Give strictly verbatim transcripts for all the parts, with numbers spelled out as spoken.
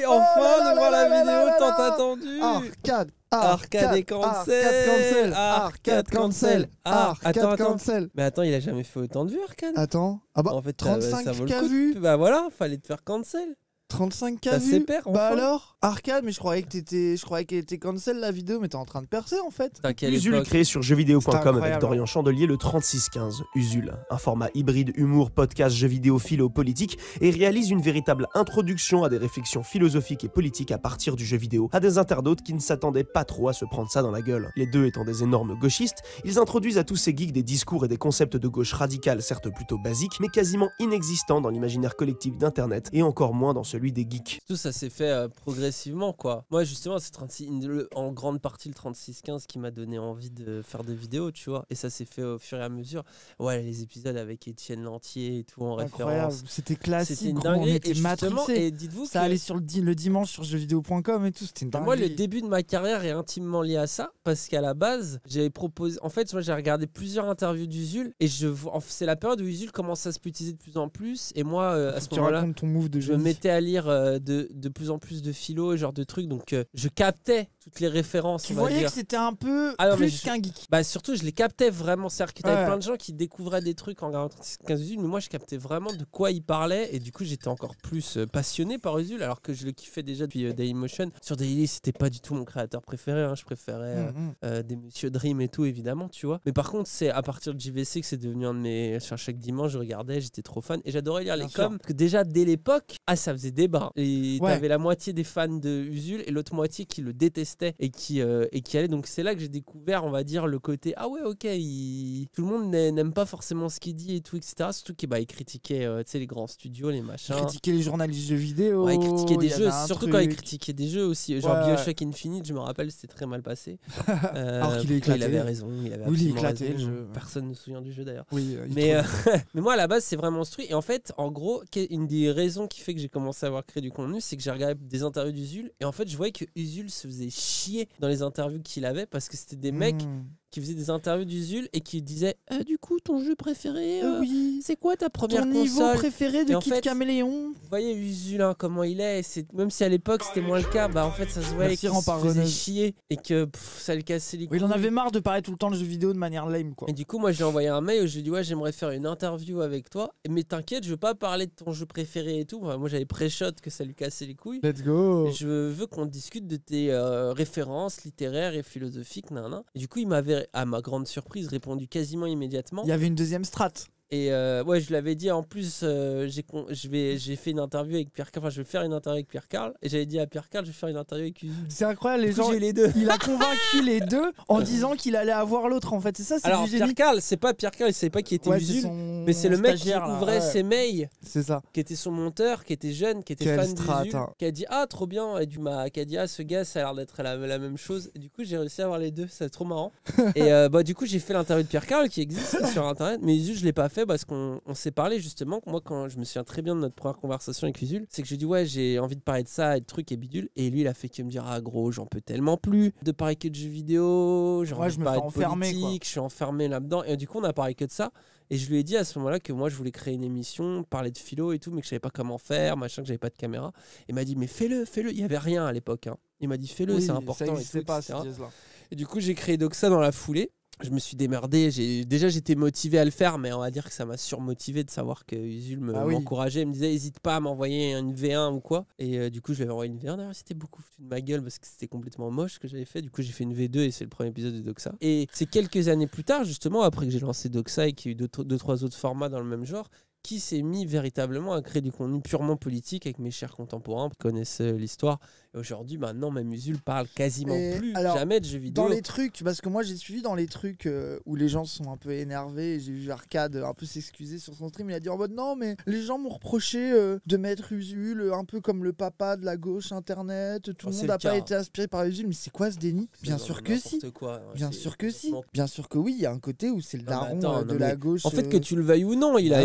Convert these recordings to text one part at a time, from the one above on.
enfin, là de voir là la là vidéo là tant là. attendue. Arcade. Arcade et cancel. Arcade cancel. Ah, attends, Arcade attends. cancel. Mais attends, il a jamais fait autant de vues, Arcade. Attends. Ah bah, En fait, ça- ça trente-cinq vaut le K coup de- vues. Bah voilà, fallait te faire cancel. trente-cinq K Ça vues. s'épère, enfin. Bah alors Arcade, mais je croyais que t'étais, je croyais qu'elle était cancel la vidéo, mais t'es en train de percer en fait. Putain, quelle Usul époque. créé sur jeuxvideo point com avec incroyable. Dorian Chandelier le trente-six quinze. Usul, un format hybride humour, podcast, jeux vidéo, philo, politique, et réalise une véritable introduction à des réflexions philosophiques et politiques à partir du jeu vidéo, à des internautes qui ne s'attendaient pas trop à se prendre ça dans la gueule. Les deux étant des énormes gauchistes, ils introduisent à tous ces geeks des discours et des concepts de gauche radicale, certes plutôt basiques, mais quasiment inexistants dans l'imaginaire collectif d'internet, et encore moins dans celui des geeks. Tout ça s'est fait euh, progressivement, quoi. Moi, justement, c'est trente-six, le- en grande partie le trente-six quinze qui m'a donné envie de faire des vidéos, tu vois. Et ça s'est fait au fur et à mesure. Ouais, les épisodes avec Étienne Lantier et tout en Incroyable. référence. C'était C'était classique. une gros, on dinguerie. était Et justement, matrixés. et dites-vous Ça que allait sur le, di- le dimanche sur jeuxvideo point com et tout. C'était une dinguerie. moi, le début de ma carrière est intimement lié à ça parce qu'à la base, j'avais proposé. En fait, moi, j'ai regardé plusieurs interviews d'Usul et je vois- c'est la période où Usul commence à se politiser de plus en plus. Et moi, euh, à ce tu moment-là, racontes ton move de je me jeune. mettais à lire euh, de, de plus en plus de philo et genre de trucs, donc euh, je captais toutes les références. Tu on va voyais dire. que c'était un peu Ah non, mais plus je- qu'un geek. Bah surtout, je les captais vraiment. C'est-à-dire que t'avais Ouais. plein de gens qui découvraient des trucs en regardant quinze Usul, mais moi je captais vraiment de quoi ils parlaient et du coup j'étais encore plus euh, passionné par Usul alors que je le kiffais déjà depuis euh, Dailymotion. Sur Daily, c'était pas du tout mon créateur préféré, hein. Je préférais euh, Mhm. euh, des Monsieur Dream et tout évidemment, tu vois. Mais par contre, c'est à partir de J V C que c'est devenu un de mes. Enfin, chaque dimanche, je regardais, j'étais trop fan et j'adorais lire Bien les sûr. coms. Parce que déjà dès l'époque, ah ça faisait débat. Et Ouais. t'avais la moitié des fans de Usul et l'autre moitié qui le détestait et qui euh, et qui allait. Donc c'est là que j'ai découvert, on va dire, le côté ah ouais ok, il... tout le monde n'a- n'aime pas forcément ce qu'il dit et tout, et cetera. Surtout qu'il bah, il critiquait euh, tu sais, les grands studios, les machins. Critiquer les journalistes de vidéo. Ouais, il critiquait des il y jeux, avait un surtout quand il truc. critiquait des jeux aussi. Genre Ouais, ouais. Bioshock Infinite, je me rappelle, c'était très mal passé. Euh, Alors qu'il est pourtant, éclaté. Il avait raison. Il avait Oui, il est absolument éclaté, raison. le jeu. Personne ne se souvient du jeu d'ailleurs. Oui, euh, il Mais, trouve- euh, mais moi à la base c'est vraiment instruit et en fait en gros qu'est- une des raisons qui fait que j'ai commencé à avoir créé du contenu, c'est que j'ai regardé des interviews d'Usul et en fait je voyais que Usul se faisait chier dans les interviews qu'il avait parce que c'était des mecs Hmm. qui faisaient des interviews d'Usul et qui disaient Euh, du coup ton jeu préféré euh, Euh, oui. c'est quoi ta première Ton niveau console préféré de Et en Kid fait- Caméléon. Vous voyez Usul hein, comment il est, c'est même si à l'époque c'était moins le cas, bah en fait ça se voyait Merci, qu'il se Rempart faisait Reneuve. chier et que pff, ça le cassait les Oui, couilles. il en avait marre de parler tout le temps de jeux vidéo de manière lame quoi. Et du coup, moi, j'ai envoyé un mail où je lui ai dit ouais, j'aimerais faire une interview avec toi. Mais t'inquiète, je veux pas parler de ton jeu préféré et tout. Enfin, moi, j'avais pré-shot que ça lui cassait les couilles. Let's go. Je veux qu'on discute de tes euh, références littéraires et philosophiques, nan, nan. Et du coup, il m'avait, à ma grande surprise, répondu quasiment immédiatement. Il y avait une deuxième strat. Et euh, ouais, je l'avais dit. En plus, euh, j'ai con- je vais, j'ai fait une interview avec Pierre Carl. Enfin, je vais faire une interview avec Pierre Carl. Et j'avais dit à Pierre Carl, je vais faire une interview avec Usul. C'est incroyable, les Du coup, gens. j'ai eu les deux. Il a convaincu les deux en disant qu'il allait avoir l'autre en fait. C'est ça, c'est Alors, du Pierre génie. Carl, c'est pas Pierre Carl, il savait pas qui était Ouais, c'est Usul. son Mais c'est le mec qui stagiaire, là, ouvrait ouais. ses mails. C'est ça. Qui était son monteur, qui était jeune, qui était Quelle fan strat, d'Usul, hein. qui a dit ah trop bien, et du ma, qui a dit ah ce gars ça a l'air d'être la, la même chose. Et du coup j'ai réussi à avoir les deux, c'est trop marrant. et euh, bah du coup j'ai fait l'interview de Pierre Carl qui existe sur internet, mais Usul je l'ai pas fait parce qu'on on s'est parlé justement. Moi quand je me souviens très bien de notre première conversation avec Usul, c'est que je lui ai dit ouais j'ai envie de parler de ça et de trucs et bidule, et lui il a fait que me dire ah gros j'en peux tellement plus de parler que de jeux vidéo, j'ai Ouais, envie je de me parler fais de enfermer, quoi. politique, je suis enfermé là-dedans, et du coup on a parlé que de ça. Et je lui ai dit à ce moment-là que moi je voulais créer une émission, parler de philo et tout, mais que je savais pas comment faire, machin, que j'avais pas de caméra. Il m'a dit mais fais-le, fais-le. Il y avait rien à l'époque. Hein. Il m'a dit fais-le, Oui, c'est ça important. Et, existait tout, pas, et cetera. ce dièse-là. Et du coup j'ai créé Doxa dans la foulée. Je me suis démerdé. J'ai... Déjà j'étais motivé à le faire, mais on va dire que ça m'a surmotivé de savoir que Usul me... Ah oui. m'encourageait. Il me disait hésite pas à m'envoyer une V un ou quoi. Et euh, du coup je lui avais envoyé une V un. D'ailleurs c'était beaucoup foutu de ma gueule parce que c'était complètement moche ce que j'avais fait. Du coup j'ai fait une V deux et c'est le premier épisode de Doxa. Et c'est quelques années plus tard, justement, après que j'ai lancé Doxa et qu'il y a eu deux, deux trois autres formats dans le même genre, qui s'est mis véritablement à créer du contenu purement politique avec mes chers contemporains qui connaissent euh, l'histoire. Et aujourd'hui, maintenant, même Usul parle quasiment Et plus alors, jamais de jeux vidéo. Dans les trucs, parce que moi j'ai suivi dans les trucs euh, où les gens sont un peu énervés, et j'ai vu Arcade un peu s'excuser sur son stream, il a dit en mode non mais les gens m'ont reproché euh, de mettre Usul euh, un peu comme le papa de la gauche internet, tout Oh, le c'est monde le n'a pas cas. été inspiré par Usul, mais c'est quoi ce déni? C'est Bien dans sûr que si. n'importe quoi, hein. Bien C'est sûr que si. complètement- Bien sûr que oui, il y a un côté où c'est le Non, mais daron attends, euh, non, de mais la gauche. En fait, euh, que tu le veuilles ou non, il a bah une oui. importance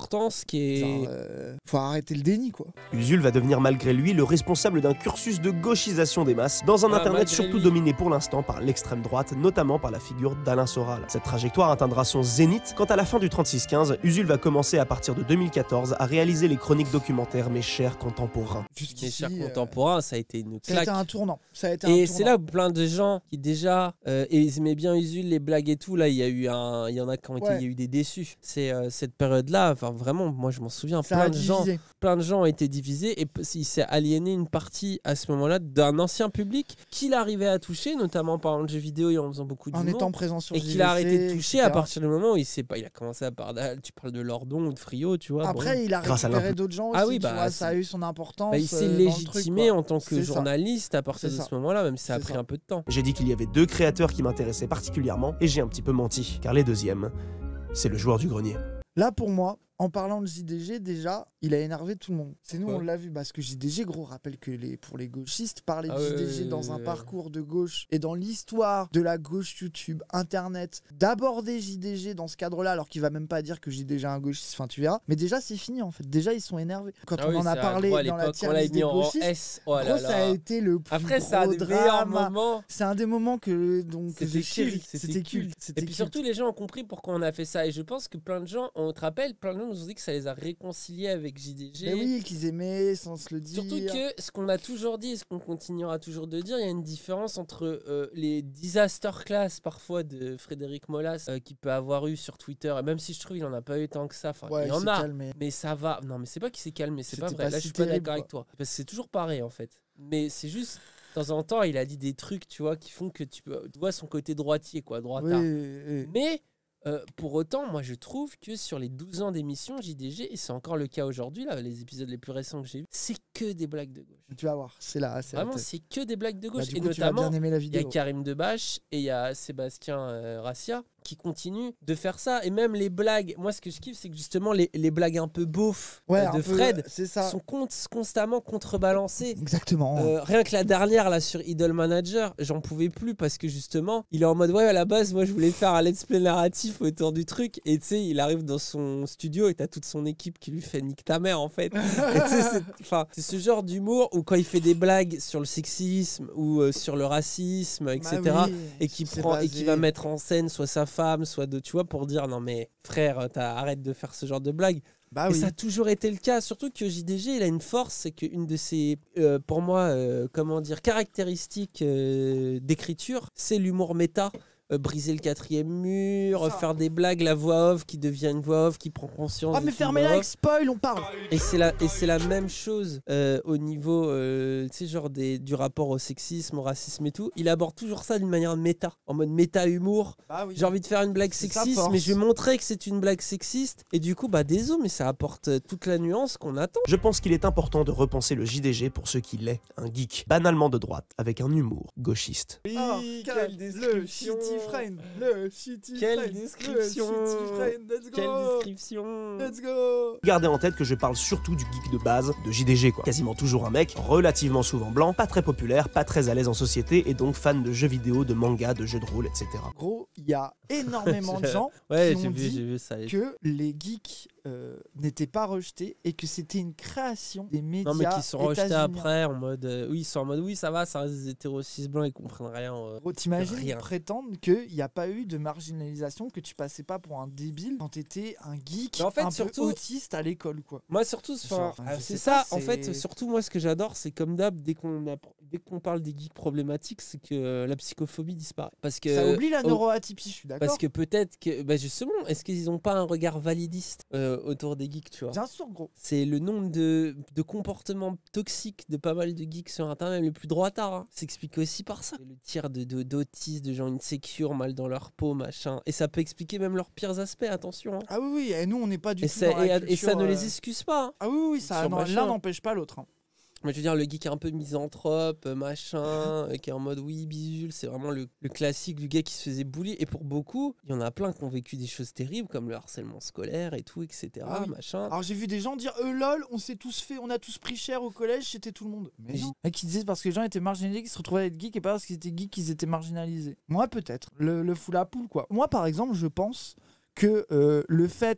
d'importance qui est... Genre, euh, faut arrêter le déni, quoi. Usul va devenir malgré lui le responsable d'un cursus de gauchisation des masses dans un Ah, internet malgré surtout lui. dominé pour l'instant par l'extrême droite, notamment par la figure d'Alain Soral. Cette trajectoire atteindra son zénith quand à la fin du trente-six quinze, Usul va commencer à partir de deux mille quatorze à réaliser les chroniques documentaires Mes chers contemporains. Mes Jusqu'ici, chers euh, contemporains, ça a été une ça a claque. été un tournant. Ça a été un Et tournant. c'est là où plein de gens qui déjà euh, aimaient bien Usul, les blagues et tout, là il y a eu un, il y en a qui ont été, Ouais. il y a eu des déçus. C'est euh, cette période-là, enfin vraiment, moi je m'en souviens, Ça plein a de gens, divisé. plein de gens ont été divisés et p- il s'est aliéné une partie à ce moment-là d'un ancien public qu'il arrivait à toucher, notamment par le jeu vidéo et en faisant beaucoup En d'humour. étant présent sur Et qu'il a arrêté de toucher et à cetera. partir du moment où il sait pas, il a commencé à parler. Tu parles de Lordon ou de Frio, tu vois. Après, bon. il a Grâce à récupéré l'impôt. d'autres gens aussi. Ah oui, tu bah, vois, c'est- ça a eu son importance. Bah, il s'est euh, dans le truc, légitimé quoi. en tant que C'est ça. journaliste à partir C'est de ça. ce moment-là, même si ça a C'est pris ça. un peu de temps. J'ai dit qu'il y avait deux créateurs qui m'intéressaient particulièrement et j'ai un petit peu menti, car les deuxièmes, c'est le joueur du grenier. Là, pour moi, en parlant de J D G, déjà, il a énervé tout le monde. C'est nous, Ouais. on l'a vu, parce que J D G, gros, rappelle que les, pour les gauchistes, parler de Ah J D ouais, G dans ouais, un ouais. parcours de gauche et dans l'histoire de la gauche YouTube, Internet, d'aborder J D G dans ce cadre-là, alors qu'il va même pas dire que J D G est un gauchiste, enfin tu verras. Mais déjà, c'est fini en fait. Déjà, ils sont énervés. Quand Ah on oui, en a c'est parlé gros, à dans la l'époque, tier on l'a list mis des en gauchistes, S. Oh là gros, ça a là. été le plus Après, c'est gros un des meilleurs drame. moments. C'est un des moments que, donc, que j'ai C'était chéri. culte, C'était culte. Et C'était puis culte. surtout, les gens ont compris pourquoi on a fait ça. Et je pense que plein de gens, on te rappelle, plein de gens nous ont dit que ça les a réconciliés avec J D G. Mais oui, qu'ils aimaient sans se le dire. Surtout que ce qu'on a toujours dit et ce qu'on continuera toujours de dire, il y a une différence entre euh, les disaster class parfois de Frédéric Molas euh, qu'il peut avoir eu sur Twitter, et même si je trouve qu'il en a pas eu tant que ça, enfin, Ouais, il y en s'est a, calmé. mais ça va. Non, mais c'est pas qu'il s'est calmé, c'est pas C'était vrai. pas Là, si je suis pas terrible, d'accord avec toi. Parce que c'est toujours pareil en fait. Mais c'est juste, de temps en temps, il a dit des trucs, tu vois, qui font que tu, peux, tu vois son côté droitier, quoi, Oui, droitard. oui. Mais euh, pour autant, moi je trouve que sur les douze ans d'émission, J D G, et c'est encore le cas aujourd'hui, là, les épisodes les plus récents que j'ai vus, c'est que des blagues de gauche. Tu vas voir, c'est là. c'est la Vraiment, tête. c'est que des blagues de Bah, gauche. du et coup, tu vas notamment, bien aimer la il y a vidéo. Karim Debache et il y a Sébastien euh, Rassia qui continuent de faire ça. Et même les blagues, moi ce que je kiffe, c'est que justement les, les blagues un peu beaufs Ouais, euh, un de peu, Fred c'est ça. sont con- constamment contrebalancées. Exactement. Euh, rien que la dernière là sur Idol Manager, j'en pouvais plus parce que justement, il est en mode ouais, à la base, moi je voulais faire un let's play narratif autour du truc. Et tu sais, il arrive dans son studio et t'as toute son équipe qui lui fait nique ta mère en fait. Et tu sais, c'est- enfin, c'est ce genre d'humour où quand il fait des blagues sur le sexisme ou euh, sur le racisme, et cetera. Bah oui, et qui c'est prend et basé. qui va mettre en scène soit sa femme, soit de tu vois pour dire non mais frère, t'as- arrête de faire ce genre de blagues. Bah Et oui. ça a toujours été le cas, surtout que J D G, il a une force, c'est qu'une de ses, euh, pour moi, euh, comment dire, caractéristiques euh, d'écriture, c'est l'humour méta. Euh, briser le quatrième mur, Ça. faire des blagues, la voix off qui devient une voix off, qui prend conscience. Ah, mais d'être une fermez-la voix avec off. spoil, on parle. Et c'est la, et c'est la même chose euh, au niveau, euh, tu sais, genre des, du rapport au sexisme, au racisme et tout. Il aborde toujours ça d'une manière méta, en mode méta-humour. Bah oui. J'ai envie de faire une blague C'est sa sexiste, force. mais je vais montrer que c'est une blague sexiste. Et du coup, bah désolé, mais ça apporte euh, toute la nuance qu'on attend. Je pense qu'il est important de repenser le J D G pour ce qu'il est, un geek banalement de droite, avec un humour gauchiste. Ah, quelle le description. shitty friend, le shitty Quelle friend, description. le shitty friend, let's go, Quelle description. let's go. Gardez en tête que je parle surtout du geek de base, de J D G quoi. Quasiment toujours un mec, relativement souvent blanc, pas très populaire, pas très à l'aise en société, et donc fan de jeux vidéo, de manga, de jeux de rôle, et cetera. Gros, il y a énormément de gens Ouais, qui j'ai ont vu, dit j'ai vu ça. que les geeks euh, n'étaient pas rejetés et que c'était une création des médias Non, mais qui sont rejetés états-uniens. après en mode. euh, oui, ils sont en mode oui, ça va, ça reste des hétéros cis blancs, ils comprennent rien. euh. Gros, t'imagines Rien. prétendre qu'il n'y a pas eu de marginalisation, que tu passais pas pour un débile quand t'étais un geek Mais en fait, un surtout- peu autiste à l'école, quoi. Moi, surtout, enfin, Genre, ah, je c'est sais ça, pas, en fait, c'est- surtout moi, ce que j'adore, c'est comme d'hab, dès qu'on a- dès qu'on parle des geeks problématiques, c'est que euh, la psychophobie disparaît. Parce que, Ça oublie la au- neuroatypie, je suis d'accord. Parce que peut-être que, bah justement, est-ce qu'ils n'ont pas un regard validiste euh, autour des geeks, tu vois? Bien sûr, gros. C'est le nombre de, de comportements toxiques de pas mal de geeks sur Internet, le plus droitard, hein, s'explique aussi par ça. Le tir de, de, d'autistes, de gens insécures, mal dans leur peau, machin. Et ça peut expliquer même leurs pires aspects, attention. Hein. Ah oui, oui, et nous, on n'est pas du Et, tout ça, dans la et, et culture, ça ne euh, les excuse pas. Hein. Ah oui, oui, ça, sur non, machin. l'un n'empêche pas l'autre. hein. Moi, je veux dire, le geek un peu misanthrope, euh, machin, euh, qui est en mode oui, bisule, c'est vraiment le, le classique du gars qui se faisait bully. Et pour beaucoup, il y en a plein qui ont vécu des choses terribles, comme le harcèlement scolaire et tout, et cetera. Ah oui. Machin. Alors j'ai vu des gens dire euh, lol, on s'est tous fait, on a tous pris cher au collège, c'était tout le monde. Mais Et non. Et qui disaient parce que les gens étaient marginalisés, qu'ils se retrouvaient à être geeks et pas parce qu'ils étaient geeks qu'ils étaient marginalisés. Moi peut-être, le, le fou la poule quoi. Moi par exemple, je pense que euh, le fait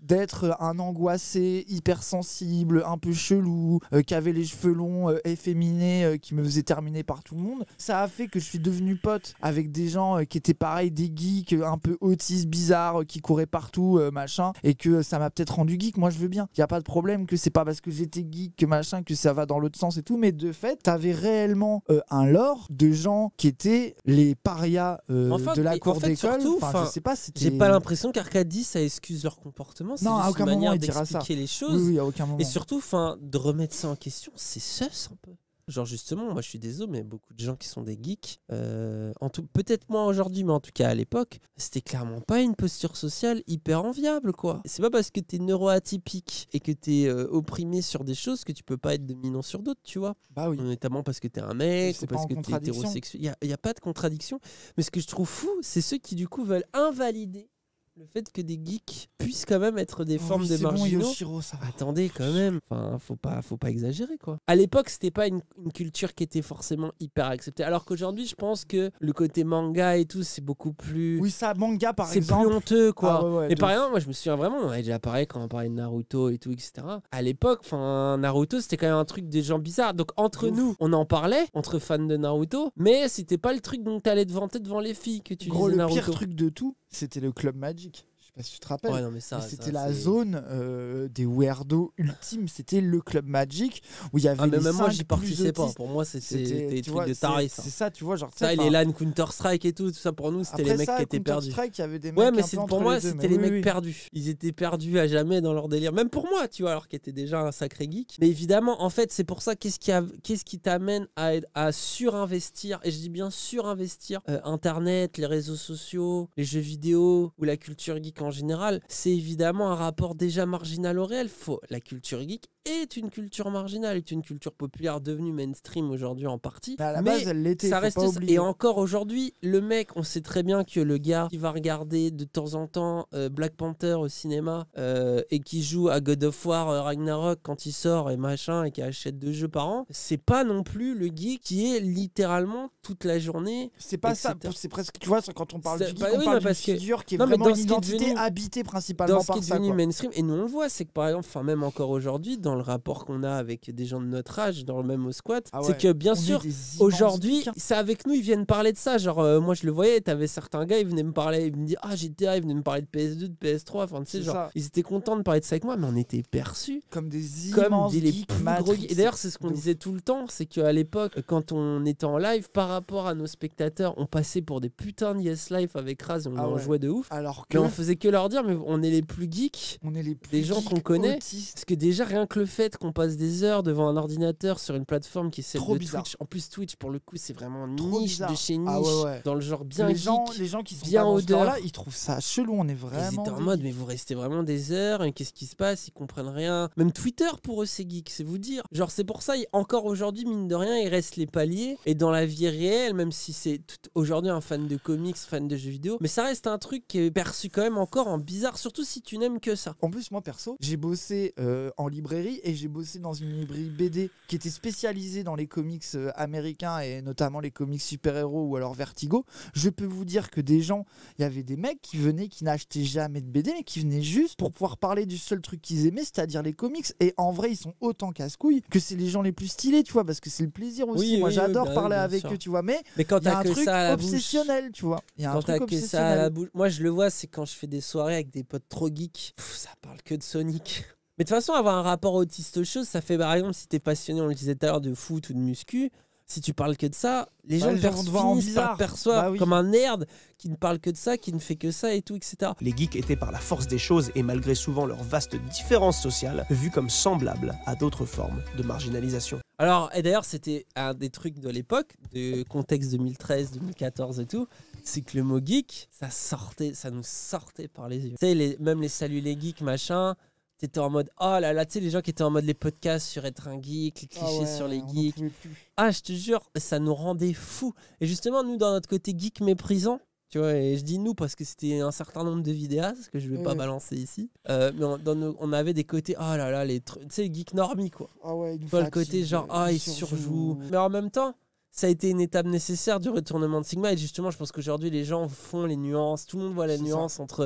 d'être un angoissé, hypersensible, un peu chelou, euh, qui avait les cheveux longs, euh, efféminés, euh, qui me faisait terminer par tout le monde. Ça a fait que je suis devenu pote avec des gens euh, qui étaient pareil, des geeks, euh, un peu autistes, bizarres, euh, qui couraient partout, euh, machin, et que ça m'a peut-être rendu geek. Moi, je veux bien. Il y a pas de problème que c'est pas parce que j'étais geek que machin que ça va dans l'autre sens et tout, mais de fait, t'avais réellement euh, un lore de gens qui étaient les parias euh, Enfin, de la et cour en fait, d'école. surtout, Enfin, enfin, je sais pas, c'était... J'ai pas l'impression qu'Arcadie ça excuse leur comportement, c'est Non, à juste aucun une moment, manière il dira ça. d'expliquer les choses. Oui, oui, à aucun moment. Et surtout, enfin, de remettre ça en question, c'est sus un peu. Genre justement, moi je suis désolé, mais beaucoup de gens qui sont des geeks, euh, en tout, peut-être moins aujourd'hui, mais en tout cas à l'époque, c'était clairement pas une posture sociale hyper enviable, quoi. C'est pas parce que t'es neuroatypique et que t'es euh, opprimé sur des choses que tu peux pas être dominant sur d'autres, tu vois. Bah oui. Notamment parce que t'es un mec C'est ou pas parce en que t'es contradiction. hétérosexuel. Il y a, y a pas de contradiction. Mais ce que je trouve fou, c'est ceux qui du coup veulent invalider le fait que des geeks puissent quand même être des Oh formes oui, de c'est bon, marginaux. Yoshiro, ça va. Attendez quand même, enfin faut pas faut pas exagérer quoi. À l'époque, c'était pas une, une culture qui était forcément hyper acceptée. Alors qu'aujourd'hui, je pense que le côté manga et tout, c'est beaucoup plus Oui, ça, manga par c'est exemple. plus honteux quoi. Ah ouais, ouais, et de par ouf. exemple, moi je me souviens vraiment, on avait déjà parlé quand on parlait de Naruto et tout, et cetera. À l'époque, enfin Naruto, c'était quand même un truc des gens bizarres. Donc entre De ouf. nous, on en parlait entre fans de Naruto, mais c'était pas le truc dont t'allais te vanter devant les filles que tu Gros, lisais le Naruto. pire truc de tout, c'était le Club Magic. Je sais pas si tu te rappelles. Ouais, non mais ça, Mais ça, c'était la c'est- zone euh, des weirdos ultimes. C'était le Club Magic où il y avait Ah mais les même moi cinq j'y plus participais pas. autistes. Pour moi c'était C'était- des tu trucs vois, de tarés. c'est Ça, c'est ça, tu vois, genre tu sais, ça et enfin, les LAN Counter Strike et tout, tout ça pour nous c'était après les mecs ça, qui étaient perdus. Counter-Strike, il y avait des mecs Ouais, mais un peu c'est entre pour moi, les deux, c'était mais les oui, mecs oui. perdus. Ils étaient perdus à jamais dans leur délire. Même pour moi, tu vois, alors qu'ils étaient déjà un sacré geek. Mais évidemment, en fait, c'est pour ça, qu'est-ce qui, a- qu'est-ce qui t'amène à, à surinvestir, et je dis bien surinvestir, euh, Internet, les réseaux sociaux, les jeux vidéo ou la culture geek en général, c'est évidemment un rapport déjà marginal au réel. Faut, la culture geek est une culture marginale, est une culture populaire devenue mainstream aujourd'hui en partie. Mais à la mais base, elle l'était, ça faut reste pas ça. oublier. Et encore aujourd'hui, le mec, on sait très bien que le gars qui va regarder de temps en temps euh, Black Panther au cinéma euh, et qui joue à God of War euh, Ragnarok quand il sort et machin et qui achète deux jeux par an, c'est pas non plus le geek qui est littéralement toute la journée. C'est pas et cetera. ça, c'est presque, tu vois, quand on parle C'est- du geek, bah on oui, parle non, d'une parce que- figure qui est non, mais vraiment dans une ce qui est identité devenu- habitée principalement Dans ce qui par est ça, devenu quoi. mainstream, et nous on le voit, c'est que par exemple, enfin même encore aujourd'hui, dans le rapport qu'on a avec des gens de notre âge, dans le même au squat, Ah c'est ouais, que bien on est sûr, des immenses aujourd'hui, geeks, hein. c'est avec nous, ils viennent parler de ça. Genre, euh, moi je le voyais, t'avais certains gars, ils venaient me parler, ils me disaient ah G T A, ils venaient me parler de P S deux, de P S trois, enfin tu sais, C'est genre, ça. ils étaient contents de parler de ça avec moi, mais on était perçus Comme des comme immenses des les geeks plus gros Matrix. geeks. Et d'ailleurs, c'est ce qu'on De ouf. disait tout le temps, c'est qu'à l'époque, quand on était en live, par rapport à nos spectateurs, on passait pour des putains de Yes Life avec Raz, on Ah en ouais. jouait de ouf. Alors que Mais on faisait que leur dire, mais on est les plus geeks. on est les plus des gens geeks qu'on connaît. autistes. Parce que déjà, rien que le fait qu'on passe des heures devant un ordinateur sur une plateforme qui est celle Trop de bizarre. Twitch. En plus, Twitch, pour le coup, c'est vraiment Trop niche bizarre. de chez niche. Ah ouais, ouais. Dans le genre bien les geek. gens, les gens qui sont bien pas dans ce odeur. genre-là, ils trouvent ça chelou. On est Ils vraiment. étaient en des mode, geeks. mais vous restez vraiment des heures, et qu'est-ce qui se passe? Ils comprennent rien. Même Twitter, pour eux, c'est geek, c'est vous dire. Genre, c'est pour ça, il- encore aujourd'hui, mine de rien, il reste les paliers. Et dans la vie réelle, même si c'est tout- aujourd'hui un fan de comics, fan de jeux vidéo, mais ça reste un truc qui est perçu quand même encore en bizarre, surtout si tu n'aimes que ça. En plus, moi perso, j'ai bossé euh, en librairie et j'ai bossé dans une librairie B D qui était spécialisée dans les comics euh, américains et notamment les comics super-héros ou alors Vertigo. Je peux vous dire que des gens, il y avait des mecs qui venaient, qui n'achetaient jamais de B D, mais qui venaient juste pour pouvoir parler du seul truc qu'ils aimaient, c'est-à-dire les comics. Et en vrai, ils sont autant casse-couilles que c'est les gens les plus stylés, tu vois, parce que c'est le plaisir aussi. Oui, moi, oui, j'adore oui, bah parler oui, bien avec sûr. eux, tu vois, mais Mais quand il y a t'as un que truc ça à la bouche. obsessionnel, tu vois. Il y a un Quand t'as truc que ça à la obsessionnel. bouche. Moi, je le vois, c'est quand je fais des soirées avec des potes trop geeks. Pff, ça parle que de Sonic. Mais de toute façon, avoir un rapport autiste aux choses, ça fait par exemple, si t'es passionné, on le disait tout à l'heure, de foot ou de muscu, si tu parles que de ça, les Bah, gens les le gens perçoivent- vont te voir en finissent par bizarre. le percevoir Bah oui. comme un nerd qui ne parle que de ça, qui ne fait que ça et tout, et cetera. Les geeks étaient par la force des choses et malgré souvent leurs vastes différences sociales, vus comme semblables à d'autres formes de marginalisation. Alors, et d'ailleurs, c'était un des trucs de l'époque, de contexte deux mille treize, deux mille quatorze et tout, c'est que le mot geek, ça sortait, ça nous sortait par les yeux. Tu sais, les, même les salut les geeks, machin, t'étais en mode, oh là là, tu sais, les gens qui étaient en mode les podcasts sur être un geek, les clichés Ah ouais, sur les on en geeks. pouvait plus. Ah, je te jure, ça nous rendait fous. Et justement, nous, dans notre côté geek méprisant, tu vois, et je dis nous parce que c'était un certain nombre de vidéastes que je vais Ouais. pas balancer ici. Euh, mais on, dans nos- on avait des côtés, oh là là, les tr- tu sais, les geeks normies, quoi. Ah ouais, il nous Tu vois, le fatigue, côté genre, euh, ah, il surjoue. Mais en même temps, ça a été une étape nécessaire du retournement de Sigma. Et justement, je pense qu'aujourd'hui, les gens font les nuances. Tout le monde voit la C'est nuance entre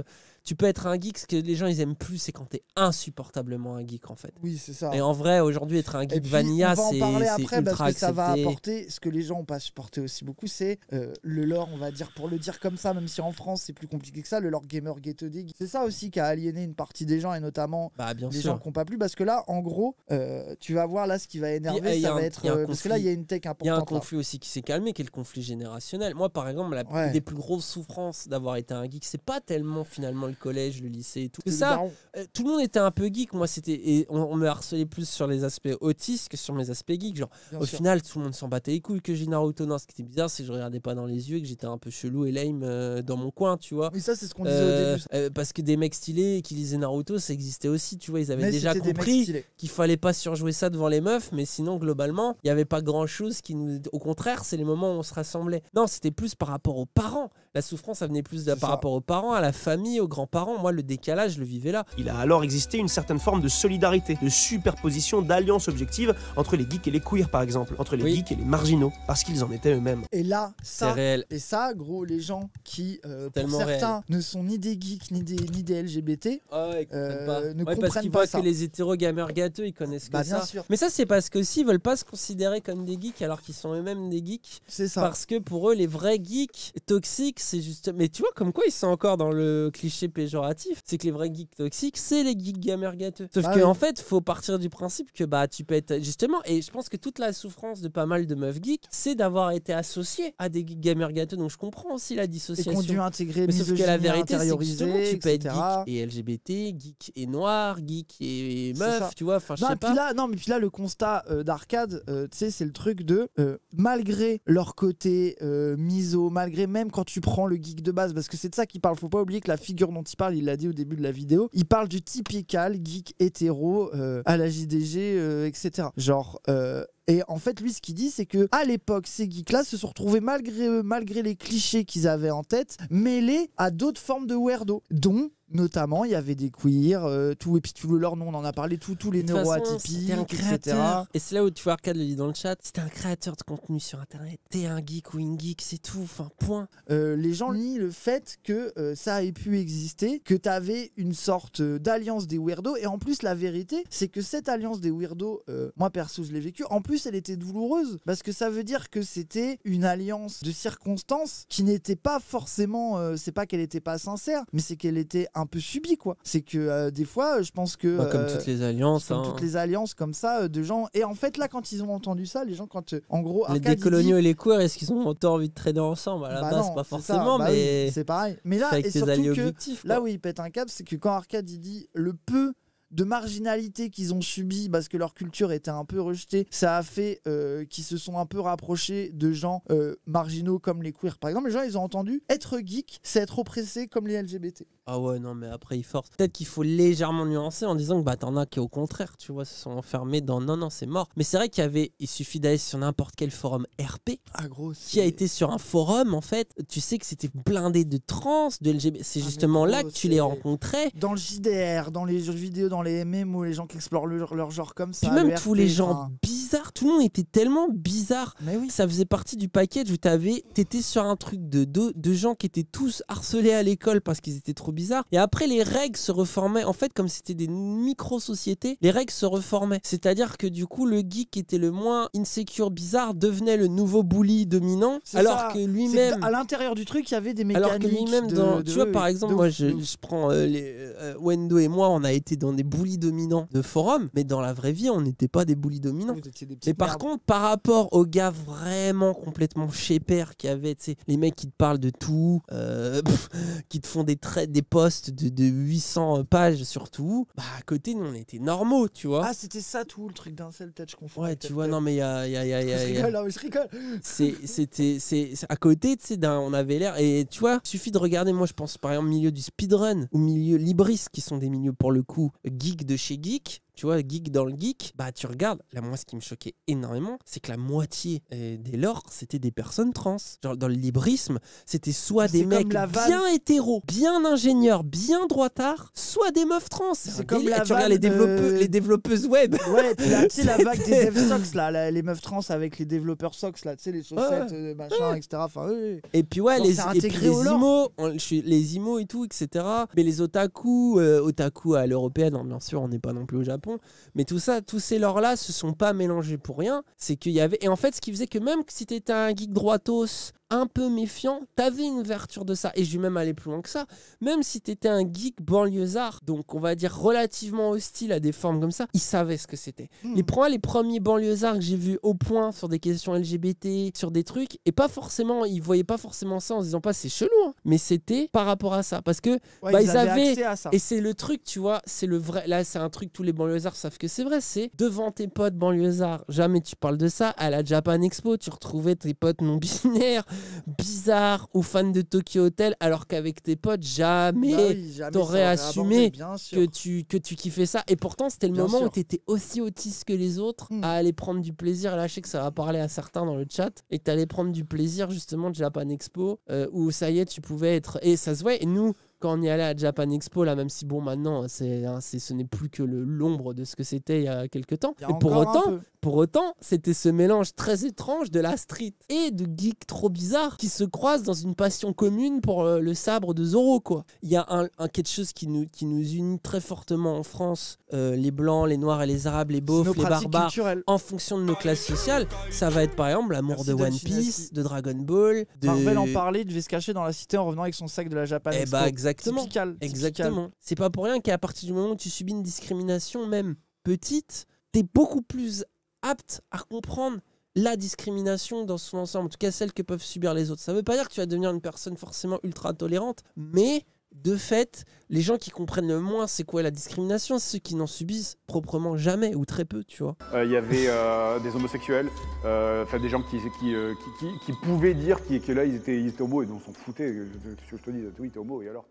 tu peux être un geek, ce que les gens ils aiment plus, c'est quand t'es insupportablement un geek en fait. Oui, c'est ça. Et en vrai, aujourd'hui, être un Et geek puis, vanilla, on va en c'est parler c'est après ultra parce que ça va accepté. apporter ce que les gens n'ont pas supporté aussi beaucoup, c'est euh, le lore, on va dire, pour le dire comme ça, même si en France c'est plus compliqué que ça, le lore gamer ghetto dig. C'est ça aussi qui a aliéné une partie des gens et notamment Bah, bien les sûr. gens qui n'ont pas plu parce que là, en gros, euh, tu vas voir là ce qui va énerver, Puis, euh, y a ça va un- être y a un euh, parce que là il y a une tech Il y a un importante. là. conflit aussi qui s'est calmé, qui est le conflit générationnel. Moi, par exemple, la Ouais. une des plus grosses souffrances d'avoir été un geek, c'est pas tellement finalement le collège, le lycée et tout. C'est le Ça, daron. euh, tout le monde était un peu geek. Moi, c'était et on, on me harcelait plus sur les aspects autistes que sur mes aspects geeks. Genre, Bien au sûr. final, tout le monde s'en battait les couilles que j'ai Naruto. Non, ce qui était bizarre, c'est que je regardais pas dans les yeux et que j'étais un peu chelou et lame euh, dans mon coin, tu vois. Oui, ça c'est ce qu'on disait Euh, au début. euh, parce que des mecs stylés qui lisaient Naruto, ça existait aussi, tu vois. Ils avaient Mais déjà c'était des mecs compris stylés. qu'il fallait pas surjouer ça devant les meufs, mais sinon globalement il y avait pas grand chose qui nous, au contraire c'est les moments où on se rassemblait. Non, c'était plus par rapport aux parents. La souffrance ça venait plus de, C'est par ça. rapport aux parents, à la famille, aux grands-parents. Moi le décalage je le vivais là. Il a alors existé une certaine forme de solidarité, de superposition, d'alliance objective entre les geeks et les queers par exemple, entre les Oui. geeks et les marginaux, parce qu'ils en étaient eux-mêmes. Et là, C'est ça, réel. et ça, gros, les gens qui, euh, pour Tellement certains, ne sont ni des geeks ni des, ni des L G B T, Ah ouais, ils comprennent Euh, pas. ne Ouais, parce comprennent qu'ils pas voient ça. que les hétéros gamers gâteux ils connaissent que bah bien ça. sûr, Mais ça c'est parce que aussi ils veulent pas se considérer comme des geeks alors qu'ils sont eux-mêmes des geeks. c'est ça. Parce que pour eux, les vrais geeks toxiques, c'est juste. Mais tu vois, comme quoi ils sont encore dans le cliché péjoratif. C'est que les vrais geeks toxiques, c'est les geeks gamers gâteux. Sauf Ah que oui. en fait, faut partir du principe que bah tu peux être justement. Et je pense que toute la souffrance de pas mal de meufs geeks, c'est d'avoir été associé à des geeks gamers gâteux. Donc je comprends aussi la Et dissociation. conduit intégré, Mais sauf que la misogynie vérité, c'est que intériorisée, justement, tu peux être et cetera. geek et L G B T, geek et noir, geek et C'est ça. meuf, tu vois. Enfin, je Non, sais et puis pas. là, non, mais puis là, le constat euh, d'Arcade, euh, tu sais, c'est le truc de, euh, malgré leur côté euh, miso, malgré même quand tu prends le geek de base, parce que c'est de ça qu'il parle, faut pas oublier que la figure dont il parle, il l'a dit au début de la vidéo, il parle du typical geek hétéro euh, à la J D G, euh, et cetera. Genre... Euh, Et en fait, lui, ce qu'il dit, c'est que à l'époque, ces geeks-là se sont retrouvés, malgré eux, malgré les clichés qu'ils avaient en tête, mêlés à d'autres formes de weirdo, dont notamment il y avait des queers, euh, tout, et puis tout le leur nom, on en a parlé, tout, tous les De toute façon, neuroatypiques, c'était un et créateur. cetera. Et c'est là où tu vois Arcade le dit dans le chat, c'était un créateur de contenu sur internet. T'es un geek ou une geek, c'est tout. Enfin, point. Euh, les gens nient le fait que euh, ça ait pu exister, que tu avais une sorte euh, d'alliance des weirdos. Et en plus, la vérité, c'est que cette alliance des weirdos, euh, moi perso, je l'ai vécue. En plus, elle était douloureuse parce que ça veut dire que c'était une alliance de circonstances qui n'était pas forcément. Euh, c'est pas qu'elle était pas sincère, mais c'est qu'elle était un peu subie, quoi. C'est que euh, des fois, je pense que. Bah, comme euh, toutes les alliances. comme hein. toutes les alliances comme ça euh, de gens. Et en fait, là, quand ils ont entendu ça, les gens, quand euh, en gros, Les Arcade, il décoloniaux dit- et les queers, est-ce qu'ils ont autant envie de traîner ensemble? À la Bah base, non, pas c'est ça. forcément, Bah oui, mais c'est pareil. Mais là, avec et tes surtout alliés que objectifs. là quoi. où il pète un câble, c'est que quand Arcade il dit le peu de marginalité qu'ils ont subi parce que leur culture était un peu rejetée, ça a fait euh, qu'ils se sont un peu rapprochés de gens euh, marginaux comme les queers. Par exemple, les gens, ils ont entendu être geek, c'est être oppressé comme les L G B T. Ah ouais, non, mais après, ils forcent. Peut-être qu'il faut légèrement nuancer en disant que bah, t'en as qui, au contraire, tu vois, se sont enfermés dans non, non, c'est mort. Mais c'est vrai qu'il y avait, il suffit d'aller sur n'importe quel forum R P Ah gros, qui a été sur un forum, en fait. Tu sais que c'était blindé de trans, de L G B T. C'est Ah, mais justement gros, là que tu c'est- les rencontrais. dans le J D R, dans les jeux vidéo, dans les M M O, les gens qui explorent leur, leur genre comme ça. Puis même le tous R P, les gens enfin, bizarres, tout le monde était tellement bizarre. Mais oui. Ça faisait partie du package où t'avais, t'étais sur un truc de, de, de gens qui étaient tous harcelés à l'école parce qu'ils étaient trop bizarres. Et après, les règles se reformaient. En fait, comme c'était des micro-sociétés, les règles se reformaient. C'est-à-dire que du coup, le geek qui était le moins insecure, bizarre, devenait le nouveau bully dominant. C'est Alors ça. que C'est lui-même... à l'intérieur du truc, il y avait des mécaniques. Alors que lui-même, de- dans, de- tu vois, oui, par oui, exemple, de moi, ouf, je, de ouf. je prends euh, les, euh, Wendo et moi, on a été dans des bullies dominants de forum, mais dans la vraie vie, on n'était pas des bullies dominants. Vous étiez des petites Mais par merdes. contre, par rapport aux gars vraiment complètement chépères qui avaient, tu sais, les mecs qui te parlent de tout, euh, pff, qui te font des traits, des posts de, de huit cents pages sur tout, bah à côté, nous, on était normaux, tu vois. Ah, c'était ça tout, le truc d'un seul peut-être, je confonds. Ouais, avec tu tel vois, tel. non, mais il y a. y a, y a, y a- Je y a- rigole, non, mais je rigole. c'est c'était c'est c'est- à côté, tu sais, d'un- on avait l'air. Et tu vois, il suffit de regarder, moi, je pense, par exemple, milieu du speedrun ou milieu Libris, qui sont des milieux, pour le coup, geek de chez geek. tu vois, geek dans le geek, bah tu regardes, là moi ce qui me choquait énormément, c'est que la moitié euh, des lores, c'était des personnes trans. Genre dans le librisme, c'était soit des mecs bien hétéros, bien ingénieurs, bien droitards, soit des meufs trans. C'est comme la tu regardes les, développeux, de... les développeuses web. Ouais, tu sais la vague des dev socks là, la, les meufs trans avec les développeurs socks là, tu sais les chaussettes, ouais, ouais. machin, ouais. et cetera. Enfin, ouais. Et puis ouais, genre, les, et puis les imos, les imos et tout, et cetera. Mais les otaku, euh, otaku à l'européenne, hein, bien sûr, on n'est pas non plus au Japon. Mais tout ça, tous ces lores là se sont pas mélangés pour rien. C'est qu'il y avait, et en fait, ce qui faisait que même si t'étais un geek droitos, un peu méfiant, t'avais une ouverture de ça. Et je vais même aller plus loin que ça. Même si t'étais un geek banlieusard, donc on va dire relativement hostile à des formes comme ça, ils savaient ce que c'était. Mmh. Les, les premiers banlieusards que j'ai vus au point sur des questions L G B T, sur des trucs, et pas forcément, ils voyaient pas forcément ça en se disant pas c'est chelou, hein, mais c'était par rapport à ça. Parce que ouais, bah, ils, ils avaient, accès à ça. Et c'est le truc, tu vois, c'est le vrai. Là, c'est un truc, tous les banlieusards savent que c'est vrai, c'est devant tes potes banlieusards, jamais tu parles de ça. À la Japan Expo, tu retrouvais tes potes non binaires, bizarres, ou fans de Tokyo Hotel, alors qu'avec tes potes, jamais, bah oui, jamais t'aurais assumé que tu, que tu kiffais ça. Et pourtant, c'était le bien moment sûr. Où t'étais aussi autiste que les autres mmh. à aller prendre du plaisir. Et là, je sais que ça va parler à certains dans le chat, et que t'allais prendre du plaisir justement de Japan Expo, euh, où ça y est, tu pouvais être. Et ça se voit, et nous, quand on y allait à Japan Expo, là, même si bon, maintenant, c'est, hein, c'est, ce n'est plus que le, l'ombre de ce que c'était il y a quelques temps. Et pour autant, pour autant, c'était ce mélange très étrange de la street et de geek trop bizarre qui se croisent dans une passion commune pour le, le sabre de Zoro, quoi. Il y a un, un quelque chose qui nous, qui nous unit très fortement en France, euh, les blancs, les noirs et les arabes, les beaufs, les barbares, culturelles. En fonction de nos classes sociales. Ça va être par exemple l'amour Merci de One Piece, de Dragon Ball. De... Marvel en parlait, devait se cacher dans la cité en revenant avec son sac de la Japan Expo. Eh bah, exactement. Typical, exactement. Typical. C'est pas pour rien qu'à partir du moment où tu subis une discrimination, même petite, t'es beaucoup plus apte à comprendre la discrimination dans son ensemble, en tout cas celle que peuvent subir les autres. Ça veut pas dire que tu vas devenir une personne forcément ultra tolérante, mais de fait, les gens qui comprennent le moins c'est quoi la discrimination, c'est ceux qui n'en subissent proprement jamais ou très peu, tu vois. Il euh, y avait euh, des homosexuels, euh, des gens qui, qui, euh, qui, qui, qui pouvaient dire qui, que là ils étaient, ils étaient homos et on s'en foutait. Je, je, je te dis, oui t'es homo et alors.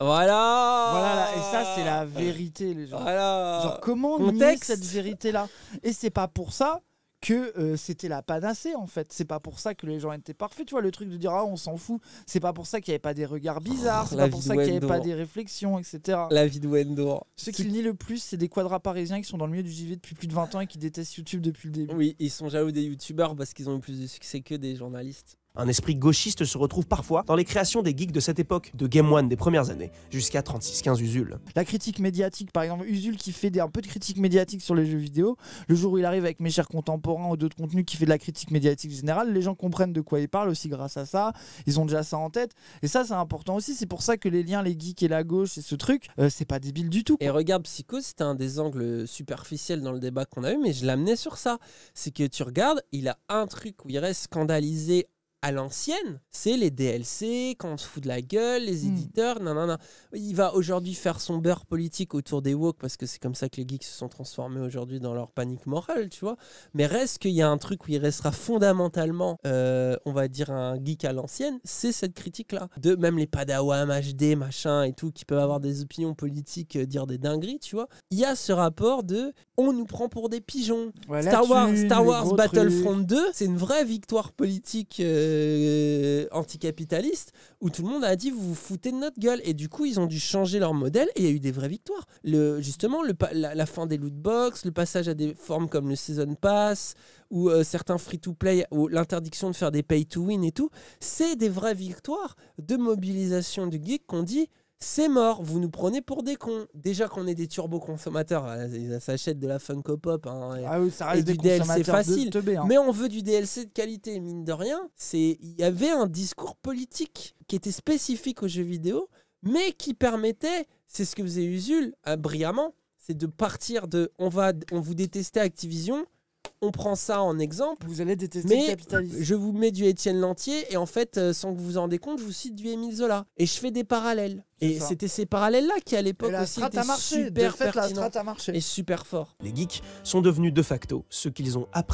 Voilà. Voilà, et ça c'est la vérité, les gens. Voilà. Genre comment nier cette vérité-là? Et c'est pas pour ça que euh, c'était la panacée en fait. C'est pas pour ça que les gens étaient parfaits. Tu vois, le truc de dire ah on s'en fout. C'est pas pour ça qu'il n'y avait pas des regards bizarres. C'est oh, pas pour ça qu'il n'y avait pas des réflexions, et cetera. La vie de Wendour. Ceux qui le nient le plus, c'est des quadras parisiens qui sont dans le milieu du J V depuis plus de vingt ans et qui détestent YouTube depuis le début. Oui, ils sont jaloux des youtubeurs parce qu'ils ont eu plus de succès que des journalistes. Un esprit gauchiste se retrouve parfois dans les créations des geeks de cette époque, de Game One des premières années, jusqu'à trente-six quinze Usul. La critique médiatique, par exemple, Usul qui fait des, un peu de critique médiatique sur les jeux vidéo, le jour où il arrive avec Mes Chers Contemporains ou d'autres contenus qui fait de la critique médiatique générale, les gens comprennent de quoi il parle aussi grâce à ça, ils ont déjà ça en tête, et ça c'est important aussi, c'est pour ça que les liens, les geeks et la gauche et ce truc, euh, c'est pas débile du tout, quoi. Et regarde, Psycho, c'était un des angles superficiels dans le débat qu'on a eu, mais je l'amenais sur ça, c'est que tu regardes, il a un truc où il reste scandalisé à l'ancienne, c'est les D L C, quand on se fout de la gueule, les éditeurs, mmh. nanana. Il va aujourd'hui faire son beurre politique autour des woke, parce que c'est comme ça que les geeks se sont transformés aujourd'hui dans leur panique morale, tu vois. Mais reste qu'il y a un truc où il restera fondamentalement, euh, on va dire, un geek à l'ancienne, c'est cette critique-là. De même les Padawan, H D, machin et tout, qui peuvent avoir des opinions politiques, euh, dire des dingueries, tu vois. Il y a ce rapport de on nous prend pour des pigeons. Ouais, Star Wars, thune, Star Wars Battlefront truc. deux, c'est une vraie victoire politique euh, Euh, anticapitaliste où tout le monde a dit vous vous foutez de notre gueule, et du coup ils ont dû changer leur modèle et il y a eu des vraies victoires. Le, justement le, la, la fin des loot box, le passage à des formes comme le Season Pass ou euh, certains free-to-play ou l'interdiction de faire des pay-to-win et tout, c'est des vraies victoires de mobilisation du geek qu'on dit c'est mort, vous nous prenez pour des cons. Déjà qu'on est des turbo-consommateurs, ils s'achètent de la Funko Pop hein, et, ah oui, ça reste et des du D L C facile. De teubé, hein. Mais on veut du D L C de qualité, mine de rien. Il y avait un discours politique qui était spécifique aux jeux vidéo, mais qui permettait, c'est ce que faisait Usul euh, brillamment, c'est de partir de on, va, on vous détestait Activision, on prend ça en exemple. Vous allez détester mais le capitalisme. Je vous mets du Étienne Lantier et en fait, euh, sans que vous vous en rendez compte, je vous cite du Émile Zola. Et je fais des parallèles. Et ça. C'était ces parallèles-là qui, à l'époque, aussi étaient super fait, pertinents la a marché. et super forts. Les geeks sont devenus de facto ce qu'ils ont appris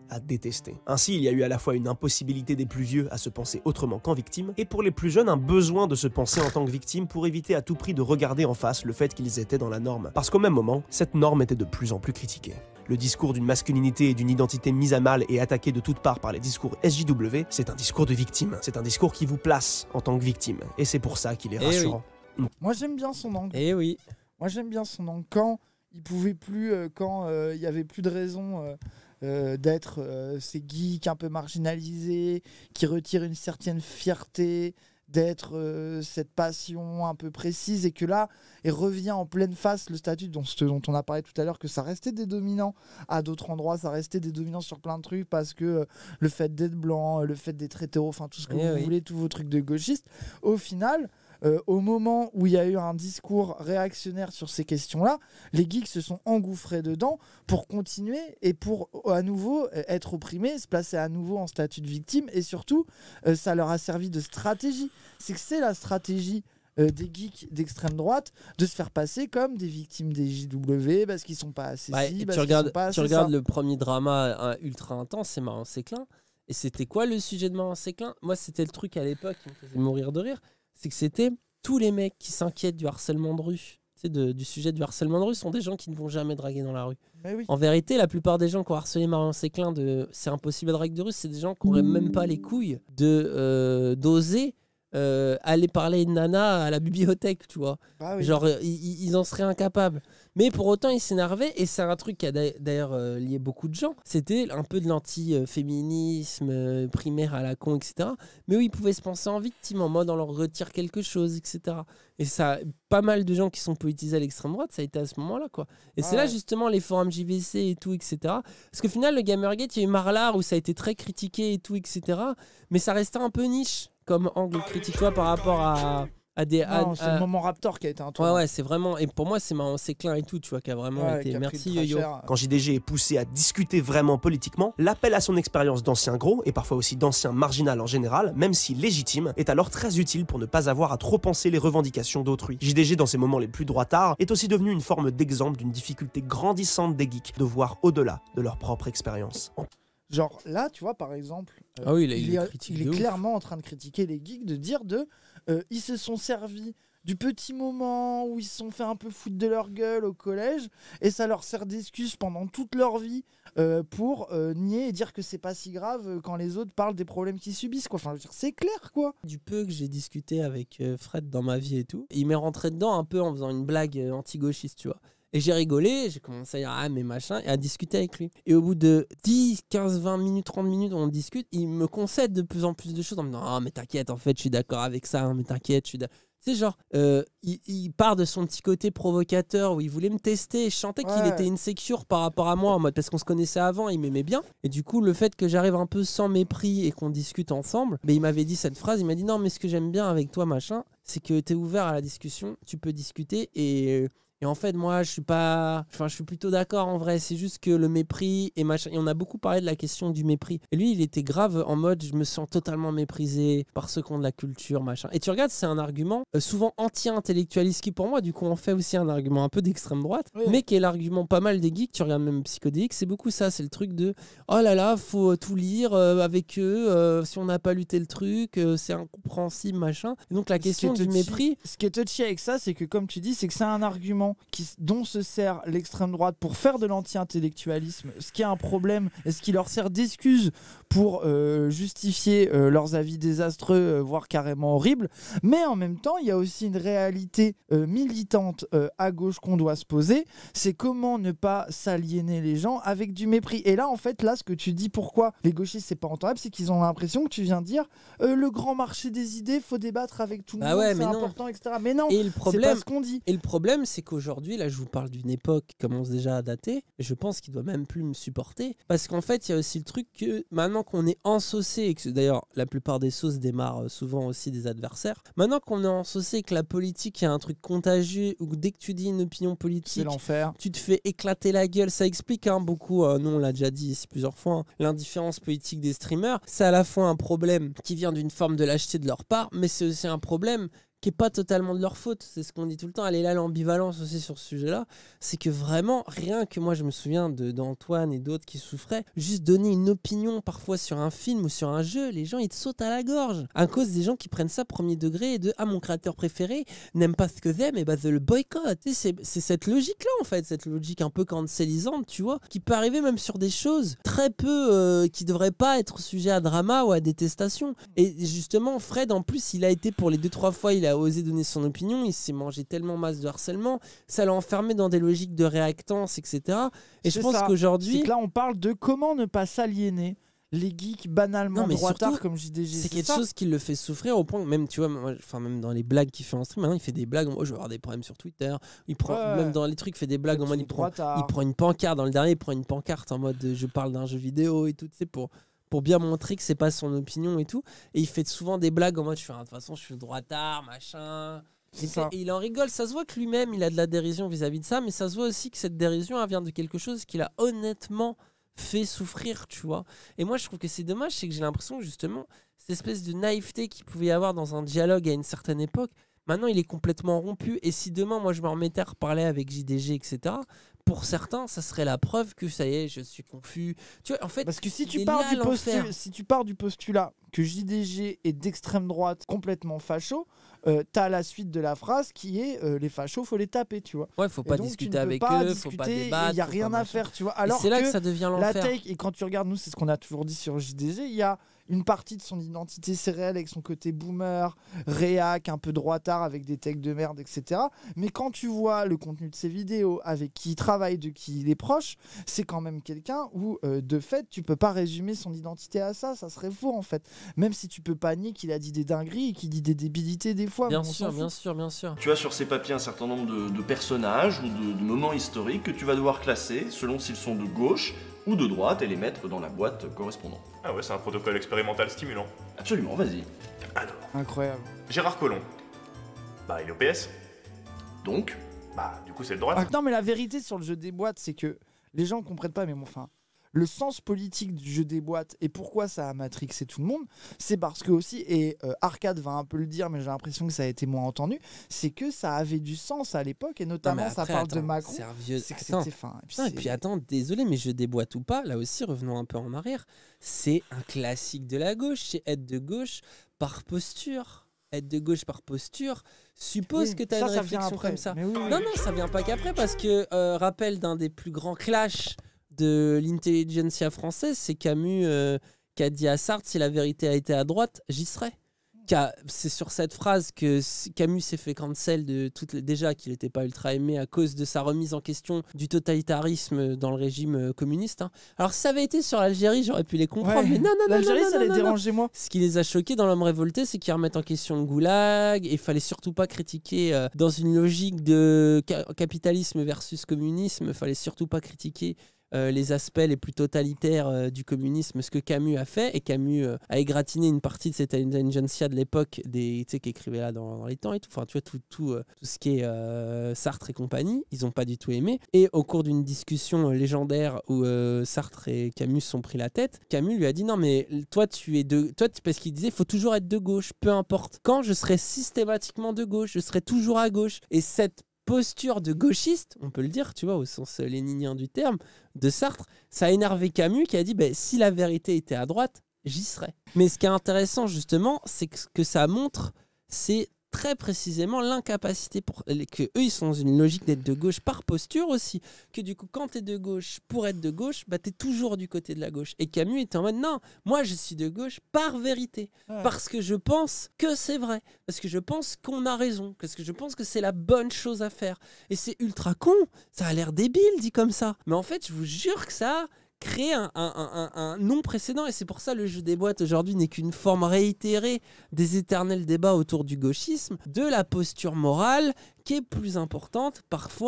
à détester. Ainsi, il y a eu à la fois une impossibilité des plus vieux à se penser autrement qu'en victime, et pour les plus jeunes, un besoin de se penser en tant que victime pour éviter à tout prix de regarder en face le fait qu'ils étaient dans la norme. Parce qu'au même moment, cette norme était de plus en plus critiquée. Le discours d'une masculinité et d'une identité mise à mal et attaquée de toutes parts par les discours S J W, c'est un discours de victime. C'est un discours qui vous place en tant que victime. Et c'est pour ça qu'il est Eh rassurant. oui. Moi, j'aime bien son angle. Eh oui. Moi, j'aime bien son angle. Quand il pouvait plus, euh, quand euh, il y avait plus de raison euh, euh, d'être euh, ces geeks un peu marginalisés, qui retirent une certaine fierté, d'être euh, cette passion un peu précise, et que là, il revient en pleine face le statut dont, ce dont on a parlé tout à l'heure, que ça restait des dominants à d'autres endroits, ça restait des dominants sur plein de trucs, parce que euh, le fait d'être blanc, le fait d'être hétéro, enfin tout ce que Eh vous oui. voulez, tous vos trucs de gauchistes, au final... Euh, au moment où il y a eu un discours réactionnaire sur ces questions-là, les geeks se sont engouffrés dedans pour continuer et pour à nouveau euh, être opprimés, se placer à nouveau en statut de victime, et surtout, euh, ça leur a servi de stratégie. C'est que c'est la stratégie euh, des geeks d'extrême droite de se faire passer comme des victimes des J W parce qu'ils sont pas assez Ouais, ci, et parce tu qu'ils regardes, sont pas tu assez regardes ça. le premier drama hein, ultra intense, c'est Martin Séclin. Et c'était quoi le sujet de Martin Séclin? Moi, c'était le truc à l'époque qui me faisait mourir de rire. C'est que c'était tous les mecs qui s'inquiètent du harcèlement de rue, tu sais, de, du sujet du harcèlement de rue, sont des gens qui ne vont jamais draguer dans la rue. Mais oui. En vérité, la plupart des gens qui ont harcelé Marion Séclin de c'est impossible à draguer de rue, c'est des gens qui n'auraient même pas les couilles de euh, d'oser euh, aller parler à une nana à la bibliothèque, tu vois. Bah oui. Genre, euh, ils, ils en seraient incapables. Mais pour autant, ils s'énervaient, et c'est un truc qui a d'a- d'ailleurs euh, lié beaucoup de gens. C'était un peu de l'anti-féminisme euh, primaire à la con, et cetera. Mais où ils pouvaient se penser en victime, en mode on leur retire quelque chose, et cetera. Et ça, pas mal de gens qui sont politisés à l'extrême droite, ça a été à ce moment-là, quoi. Et Ah c'est là ouais. justement les forums J V C et tout, et cetera. Parce qu'au final, le Gamergate, il y a eu Marlar où ça a été très critiqué et tout, et cetera. Mais ça restait un peu niche comme angle critique, tu vois, par rapport à, à des. à- Non, c'est à- le moment Raptor qui a été un Ouais, tournant. ouais, c'est vraiment. Et pour moi, c'est Martin Séclin et tout, tu vois, qui a vraiment Ouais, été. qui a pris Merci le Yo-Yo. trash-air. Quand J D G est poussé à discuter vraiment politiquement, l'appel à son expérience d'ancien gros, et parfois aussi d'ancien marginal en général, même si légitime, est alors très utile pour ne pas avoir à trop penser les revendications d'autrui. J D G, dans ses moments les plus droitards, est aussi devenu une forme d'exemple d'une difficulté grandissante des geeks de voir au-delà de leur propre expérience. Genre là, tu vois, par exemple, euh, Ah oui, là, il il, les est, critique il est de ouf. clairement en train de critiquer les geeks, de dire de, euh, ils se sont servis du petit moment où ils se sont fait un peu foutre de leur gueule au collège, et ça leur sert d'excuse pendant toute leur vie euh, pour euh, nier et dire que c'est pas si grave euh, quand les autres parlent des problèmes qu'ils subissent, quoi. Enfin, je veux dire, c'est clair, quoi. Du peu que j'ai discuté avec euh, Fred dans ma vie et tout, il m'est rentré dedans un peu en faisant une blague euh, anti-gauchiste, tu vois. Et j'ai rigolé, j'ai commencé à dire ah mais machin, et à discuter avec lui. Et au bout de dix, quinze, vingt minutes, trente minutes, on discute, il me concède de plus en plus de choses en me disant ah mais t'inquiète, en fait je suis d'accord avec ça, hein, mais t'inquiète, je suis d'accord. Tu sais, genre, euh, il, il part de son petit côté provocateur où il voulait me tester. Et je sentais qu'il Ouais. était insecure par rapport à moi, en mode parce qu'on se connaissait avant, il m'aimait bien. Et du coup, le fait que j'arrive un peu sans mépris et qu'on discute ensemble, mais il m'avait dit cette phrase, il m'a dit non, mais ce que j'aime bien avec toi, machin, c'est que t'es ouvert à la discussion, tu peux discuter et. Et en fait, moi, je suis pas. Enfin, je suis plutôt d'accord en vrai. C'est juste que le mépris et machin. Et on a beaucoup parlé de la question du mépris. Et lui, il était grave en mode je me sens totalement méprisé par ceux qui ont de la culture, machin. Et tu regardes, c'est un argument euh, souvent anti-intellectualiste qui, pour moi, du coup, en fait aussi un argument un peu d'extrême droite, Oui. mais qui est l'argument pas mal des geeks. Tu regardes même Psychodélique, c'est beaucoup ça. C'est le truc de oh là là, faut tout lire euh, avec eux. euh, si on n'a pas lu tel truc, euh, c'est incompréhensible, machin. Et donc, la question Ce qui est du touchy- mépris. Ce qui est touchy avec ça, c'est que comme tu dis, c'est que c'est un argument qui, dont se sert l'extrême droite pour faire de l'anti-intellectualisme, ce qui est un problème et ce qui leur sert d'excuse pour euh, justifier euh, leurs avis désastreux, euh, voire carrément horribles. Mais en même temps, il y a aussi une réalité euh, militante euh, à gauche qu'on doit se poser, c'est comment ne pas s'aliéner les gens avec du mépris. Et là, en fait, là, ce que tu dis, pourquoi les gauchistes, c'est pas entendable, c'est qu'ils ont l'impression que tu viens de dire euh, le grand marché des idées, faut débattre avec tout le Ah monde, ouais, c'est mais non. important, et cetera. Mais non, Et le c'est pas problème, ce qu'on dit. Et le problème, c'est qu'aujourd'hui, là, je vous parle d'une époque qui commence déjà à dater, et je pense qu'il doit même plus me supporter, parce qu'en fait, il y a aussi le truc que maintenant qu'on est ensaucé, et que d'ailleurs, la plupart des sauces démarrent euh, souvent aussi des adversaires, maintenant qu'on est ensaucé et que la politique est un truc contagieux, ou que dès que tu dis une opinion C'est politique, l'enfer. tu te fais éclater la gueule. Ça explique hein, beaucoup, euh, nous on l'a déjà dit ici plusieurs fois, hein, l'indifférence politique des streamers. C'est à la fois un problème qui vient d'une forme de lâcheté de leur part, mais c'est aussi un problème qui est pas totalement de leur faute. C'est ce qu'on dit tout le temps. Elle est là l'ambivalence aussi sur ce sujet-là. C'est que vraiment, rien que moi, je me souviens de, d'Antoine et d'autres qui souffraient, juste donner une opinion parfois sur un film ou sur un jeu, les gens, ils te sautent à la gorge. À cause des gens qui prennent ça premier degré et de « Ah, mon créateur préféré n'aime pas ce que j'aime, et bah, je le boycott. » C'est, c'est cette logique-là, en fait, cette logique un peu cancelisante, tu vois, qui peut arriver même sur des choses très peu, euh, qui devraient pas être sujet à drama ou à détestation. Et justement, Fred, en plus, il a été pour les deux, trois fois, il a osé donner son opinion, il s'est mangé tellement masse de harcèlement, ça l'a enfermé dans des logiques de réactance, et cetera. Et C'est je pense ça. qu'aujourd'hui... C'est que là, on parle de comment ne pas s'aliéner les geeks banalement Non, mais droitards surtout, comme J D G. C'est quelque ça. chose qui le fait souffrir au point que même, tu vois, moi, enfin, même dans les blagues qu'il fait en stream, maintenant il fait des blagues. Moi, je vais avoir des problèmes sur Twitter. Il prend, Ouais. Même dans les trucs, il fait des blagues en mode il prend, Droitard. il prend une pancarte. Dans le dernier, il prend une pancarte en mode euh, je parle d'un jeu vidéo et tout, tu sais, pour, pour bien montrer que c'est pas son opinion et tout. Et il fait souvent des blagues en mode je suis, de toute façon, je suis le droitard, machin. Et, ça. et il en rigole. Ça se voit que lui-même, il a de la dérision vis-à-vis de ça, mais ça se voit aussi que cette dérision, elle vient de quelque chose qu'il a honnêtement fait souffrir, tu vois. Et moi, je trouve que c'est dommage, c'est que j'ai l'impression, justement, cette espèce de naïveté qu'il pouvait y avoir dans un dialogue à une certaine époque, maintenant, il est complètement rompu. Et si demain, moi, je me remettais à reparler avec J D G, et cetera, pour certains, ça serait la preuve que, ça y est, je suis confus. Tu vois, en fait, Parce que si il tu, est pars là, du l'enfer. postu- si tu pars du postulat que J D G est d'extrême droite complètement facho, euh, t'as la suite de la phrase qui est euh, les fachos, faut les taper, tu vois. Ouais, faut Et pas donc, tu discuter ne peux avec pas eux, discuter, faut pas débattre. il y a faut rien pas à machin. faire, tu vois. Et Alors c'est là que, que ça devient la l'enfer. tech, et quand tu regardes, nous, c'est ce qu'on a toujours dit sur J D G, il y a une partie de son identité, c'est réel, avec son côté boomer, réac, un peu droitard, avec des techs de merde, et cetera. Mais quand tu vois le contenu de ses vidéos, avec qui il travaille, de qui il est proche, c'est quand même quelqu'un où, euh, de fait, tu peux pas résumer son identité à ça, ça serait faux, en fait. Même si tu peux pas nier qu'il a dit des dingueries et qu'il dit des débilités des fois. Bien mais on sûr, s'en bien fout. sûr, bien sûr. Tu as sur ces papiers un certain nombre de, de personnages ou de, de moments historiques que tu vas devoir classer selon s'ils sont de gauche ou de droite et les mettre dans la boîte correspondante. Ah ouais, c'est un protocole expérimental stimulant. Absolument, vas-y. Alors, Incroyable. Gérard Collomb. Bah, il est O P S. Donc, Bah, du coup, c'est de droite. Ah, non, mais la vérité sur le jeu des boîtes, c'est que les gens comprennent pas, mais bon, enfin, le sens politique du jeu des boîtes et pourquoi ça a matrixé tout le monde, c'est parce que aussi, et euh, Arcade va un peu le dire, mais j'ai l'impression que ça a été moins entendu, c'est que ça avait du sens à l'époque, et Non, mais notamment ça après, parle de attends, Macron. c'est un vieux... C'est que Attends. c'était fin. Et puis, Non, et c'est- puis attends, désolé, mais je déboîte ou pas, là aussi, revenons un peu en arrière. C'est un classique de la gauche, c'est être de gauche par posture. Être de gauche par posture suppose Oui, que tu as ça, une ça vient réflexion après. comme ça. Mais oui, oui. Non, non, ça vient pas qu'après, parce que, euh, rappel d'un des plus grands clashs de l'intelligentsia française, c'est Camus euh, qui a dit à Sartre, si la vérité a été à droite, j'y serais. Qu'a- C'est sur cette phrase que s- Camus s'est fait cancel de toutes les... déjà qu'il n'était pas ultra aimé à cause de sa remise en question du totalitarisme dans le régime euh, communiste. hein. Alors si ça avait été sur l'Algérie, j'aurais pu les comprendre, Ouais. mais non, non, non, non, L'Algérie, non, ça non, les non, non. dérangeait moi. Ce qui les a choqués dans l'homme révolté, c'est qu'ils remettent en question le goulag et il fallait surtout pas critiquer euh, dans une logique de ca- capitalisme versus communisme, il fallait surtout pas critiquer euh, les aspects les plus totalitaires euh, du communisme, ce que Camus a fait, et Camus euh, a égratigné une partie de cette intelligentsia de l'époque, des, tu sais, qui écrivait là dans, dans les temps et tout, enfin tu vois, tout, tout, euh, tout ce qui est euh, Sartre et compagnie, ils ont pas du tout aimé, et au cours d'une discussion euh, légendaire où euh, Sartre et Camus se sont pris la tête, Camus lui a dit non mais toi tu es de, toi tu- parce qu'il disait faut toujours être de gauche, peu importe, quand je serai systématiquement de gauche, je serai toujours à gauche, et cette posture de gauchiste, on peut le dire, tu vois, au sens léninien du terme, de Sartre, ça a énervé Camus qui a dit bah, si la vérité était à droite, j'y serais. Mais ce qui est intéressant justement, c'est que ce que ça montre, c'est très précisément l'incapacité pour que eux ils sont dans une logique d'être de gauche par posture aussi, que du coup quand t'es de gauche pour être de gauche, bah t'es toujours du côté de la gauche, et Camus était en mode non, moi je suis de gauche par vérité, Ouais. parce que je pense que c'est vrai, parce que je pense qu'on a raison, parce que je pense que c'est la bonne chose à faire, et c'est ultra con, ça a l'air débile dit comme ça, mais en fait je vous jure que ça a créé un, un, un, un non précédent, et c'est pour ça le jeu des boîtes aujourd'hui n'est qu'une forme réitérée des éternels débats autour du gauchisme, de la posture morale qui est plus importante parfois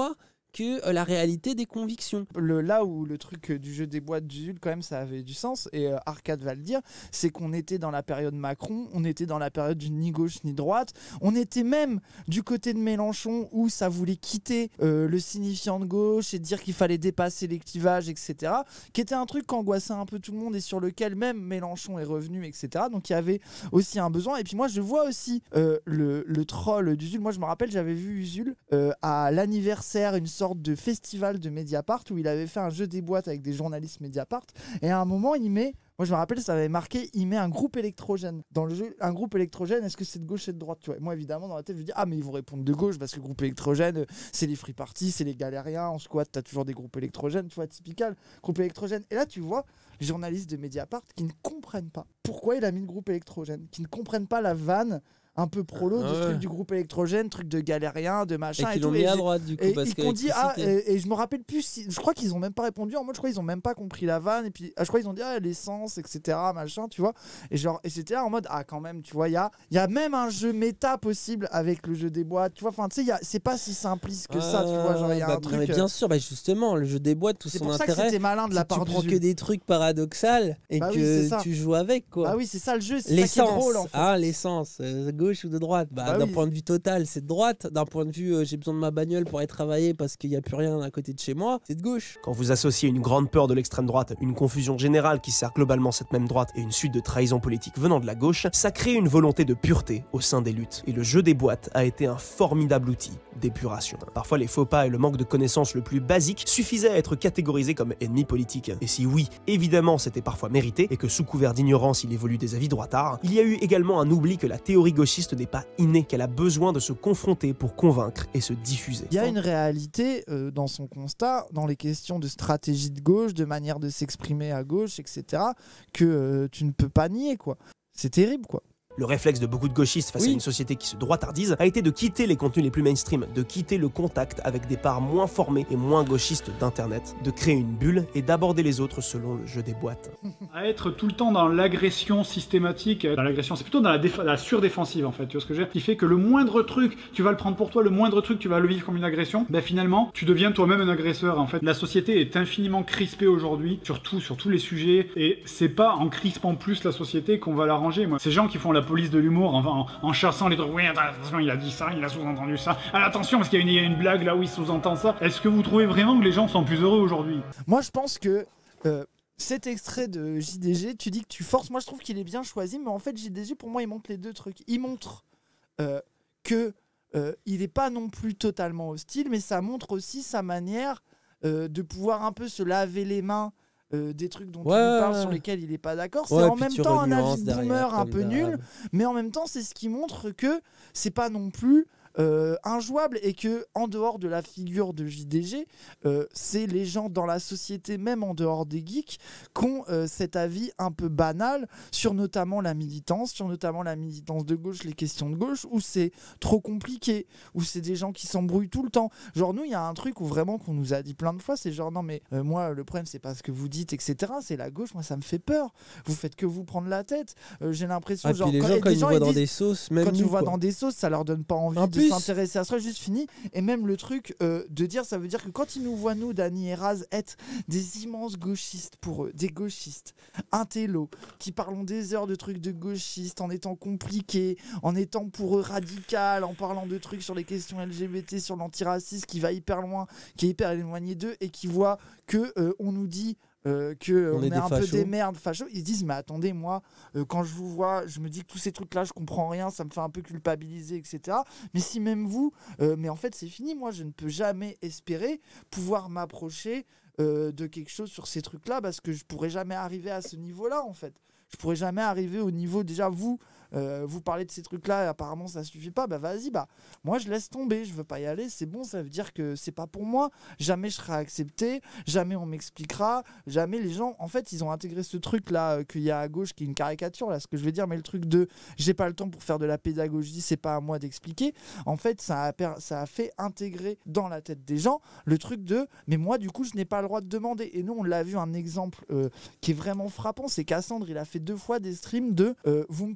que euh, la réalité des convictions. Le, là où le truc euh, du jeu des boîtes d'Usul, quand même, ça avait du sens, et euh, Arcade va le dire, c'est qu'on était dans la période Macron, on était dans la période du ni gauche ni droite, on était même du côté de Mélenchon où ça voulait quitter euh, le signifiant de gauche et dire qu'il fallait dépasser les clivages, et cetera, qui était un truc qui angoissait un peu tout le monde et sur lequel même Mélenchon est revenu, et cetera. Donc il y avait aussi un besoin. Et puis moi, je vois aussi euh, le, le troll d'Usul. Moi, je me rappelle, j'avais vu Usul euh, à l'anniversaire, une sorte de festival de Mediapart où il avait fait un jeu des boîtes avec des journalistes Mediapart. Et à un moment, il met, moi je me rappelle, ça avait marqué, il met un groupe électrogène. Dans le jeu, un groupe électrogène, est-ce que c'est de gauche et de droite, tu vois? Et moi, évidemment, dans la tête, je me dis, ah, mais ils vont répondre de gauche parce que le groupe électrogène, c'est les free parties, c'est les galériens. En squat, t'as toujours des groupes électrogènes, tu vois, typical, groupe électrogène. Et là, tu vois, les journalistes de Mediapart qui ne comprennent pas pourquoi il a mis le groupe électrogène, qui ne comprennent pas la vanne un peu prolo de Ah ce ouais. truc du groupe électrogène, truc de galérien, de machin Et et, qu'ils tout. l'ont mis Et à j'ai- droite du coup. et parce ils que ont dit ah l'électricité- et, et je me rappelle plus si, je crois qu'ils ont même pas répondu en mode je crois ils ont même pas compris la vanne et puis ah, je crois ils ont dit ah l'essence etc machin tu vois et genre et c'était là en mode ah quand même tu vois il y a il y a même un jeu méta possible avec le jeu des boîtes tu vois enfin tu sais il y a- c'est pas si simpliste que ça tu vois genre il y a bah, un non, truc mais euh, bien sûr, bah, justement, le jeu des boîtes, tout c'est son pour ça que intérêt, c'était malin de c'est la que tu part prends du que jeu. des trucs paradoxaux et Bah oui, que c'est ça. tu joues avec quoi. Bah oui c'est ça le jeu c'est ça qui est L'essence, drôle en fait. hein, l'essence, euh, de gauche ou de droite. Bah, Bah d'un oui. point de vue total, c'est de droite. D'un point de vue, euh, j'ai besoin de ma bagnole pour aller travailler parce qu'il n'y a plus rien à côté de chez moi, c'est de gauche. Quand vous associez une grande peur de l'extrême droite, une confusion générale qui sert globalement cette même droite et une suite de trahisons politiques venant de la gauche, ça crée une volonté de pureté au sein des luttes. Et le jeu des boîtes a été un formidable outil d'épuration. Parfois, les faux pas et le manque de connaissances le plus basique suffisaient à être catégorisés comme ennemis politiques. Et si oui, évidemment, c'était parfois mérité et que sous couvert d'ignorance, il évolue des avis droitards, il y a eu également un oubli que la théorie gauchiste n'est pas innée, qu'elle a besoin de se confronter pour convaincre et se diffuser. Il y a une réalité euh, dans son constat, dans les questions de stratégie de gauche, de manière de s'exprimer à gauche, et cetera, que euh, tu ne peux pas nier, quoi. C'est terrible, quoi. Le réflexe de beaucoup de gauchistes face Oui. à une société qui se droitardise a été de quitter les contenus les plus mainstream, de quitter le contact avec des parts moins formées et moins gauchistes d'Internet, de créer une bulle et d'aborder les autres selon le jeu des boîtes. À être tout le temps dans l'agression systématique, dans l'agression, c'est plutôt dans la, déf- dans la surdéfensive en fait, tu vois ce que je veux dire, qui fait que le moindre truc, tu vas le prendre pour toi, le moindre truc, tu vas le vivre comme une agression, ben finalement, tu deviens toi-même un agresseur en fait. La société est infiniment crispée aujourd'hui, surtout sur tous les sujets, et c'est pas en crispant plus la société qu'on va l'arranger, moi. Ces gens qui font la police de l'humour en, en, en chassant les trucs, oui attention, il a dit ça, il a sous-entendu ça, ah, attention parce qu'il y a une, il y a une blague là où il sous-entend ça, est-ce que vous trouvez vraiment que les gens sont plus heureux aujourd'hui? Moi, je pense que euh, cet extrait de J D G, tu dis que tu forces. Moi, je trouve qu'il est bien choisi, mais en fait, J D G, pour moi, il montre les deux trucs. Il montre euh, que euh, il n'est pas non plus totalement hostile, mais ça montre aussi sa manière euh, de pouvoir un peu se laver les mains euh, des trucs dont Ouais, il lui parle, ouais. sur lesquels il n'est pas d'accord. C'est Ouais, en puis même tu temps un renuances avis de derrière, boomer un comme peu nul, d'hab. mais en même temps, c'est ce qui montre que c'est pas non plus euh, injouable et que en dehors de la figure de J D G, euh, c'est les gens dans la société, même en dehors des geeks, qui ont euh, cet avis un peu banal sur notamment la militance, sur notamment la militance de gauche, les questions de gauche, où c'est trop compliqué, où c'est des gens qui s'embrouillent tout le temps. Genre nous, il y a un truc où vraiment qu'on nous a dit plein de fois, c'est genre non mais euh, moi le problème c'est pas ce que vous dites, et cetera. C'est la gauche, moi ça me fait peur. Vous faites que vous prendre la tête. Euh, J'ai l'impression Ah, genre puis les quand, gens, et quand des ils nous gens, voient ils dans disent- des sauces, même quand tu nous, le vois quoi. dans des sauces, ça leur donne pas envie En de plus- s'intéresser à ça, juste fini. Et même le truc euh, de dire, ça veut dire que quand ils nous voient, nous, Dany et Raz, être des immenses gauchistes pour eux, des gauchistes, intello, qui parlons des heures de trucs de gauchistes, en étant compliqués, en étant pour eux radical, en parlant de trucs sur les questions L G B T, sur l'antiracisme, qui va hyper loin, qui est hyper éloigné d'eux, et qui voit que euh, on nous dit Euh, que euh, On on est est, des un peu fachos. des merdes fachos, ils se disent mais attendez, moi euh, quand je vous vois, je me dis que tous ces trucs là je comprends rien, ça me fait un peu culpabiliser, etc. Mais si même vous euh, mais en fait c'est fini, moi je ne peux jamais espérer pouvoir m'approcher euh, de quelque chose sur ces trucs là, parce que je pourrais jamais arriver à ce niveau là en fait. Je pourrais jamais arriver au niveau, déjà vous euh, vous parlez de ces trucs là et apparemment ça suffit pas, bah vas-y, bah moi je laisse tomber, je veux pas y aller, c'est bon, ça veut dire que c'est pas pour moi, jamais je serai accepté, jamais on m'expliquera, jamais les gens, en fait ils ont intégré ce truc là euh, qu'il y a à gauche qui est une caricature là, ce que je veux dire, mais le truc de j'ai pas le temps pour faire de la pédagogie, c'est pas à moi d'expliquer, en fait ça a, per- ça a fait intégrer dans la tête des gens le truc de mais moi du coup je n'ai pas le droit de demander. Et nous on l'a vu, un exemple euh, qui est vraiment frappant, c'est Cassandre, il a fait deux fois des streams de euh, vous me posez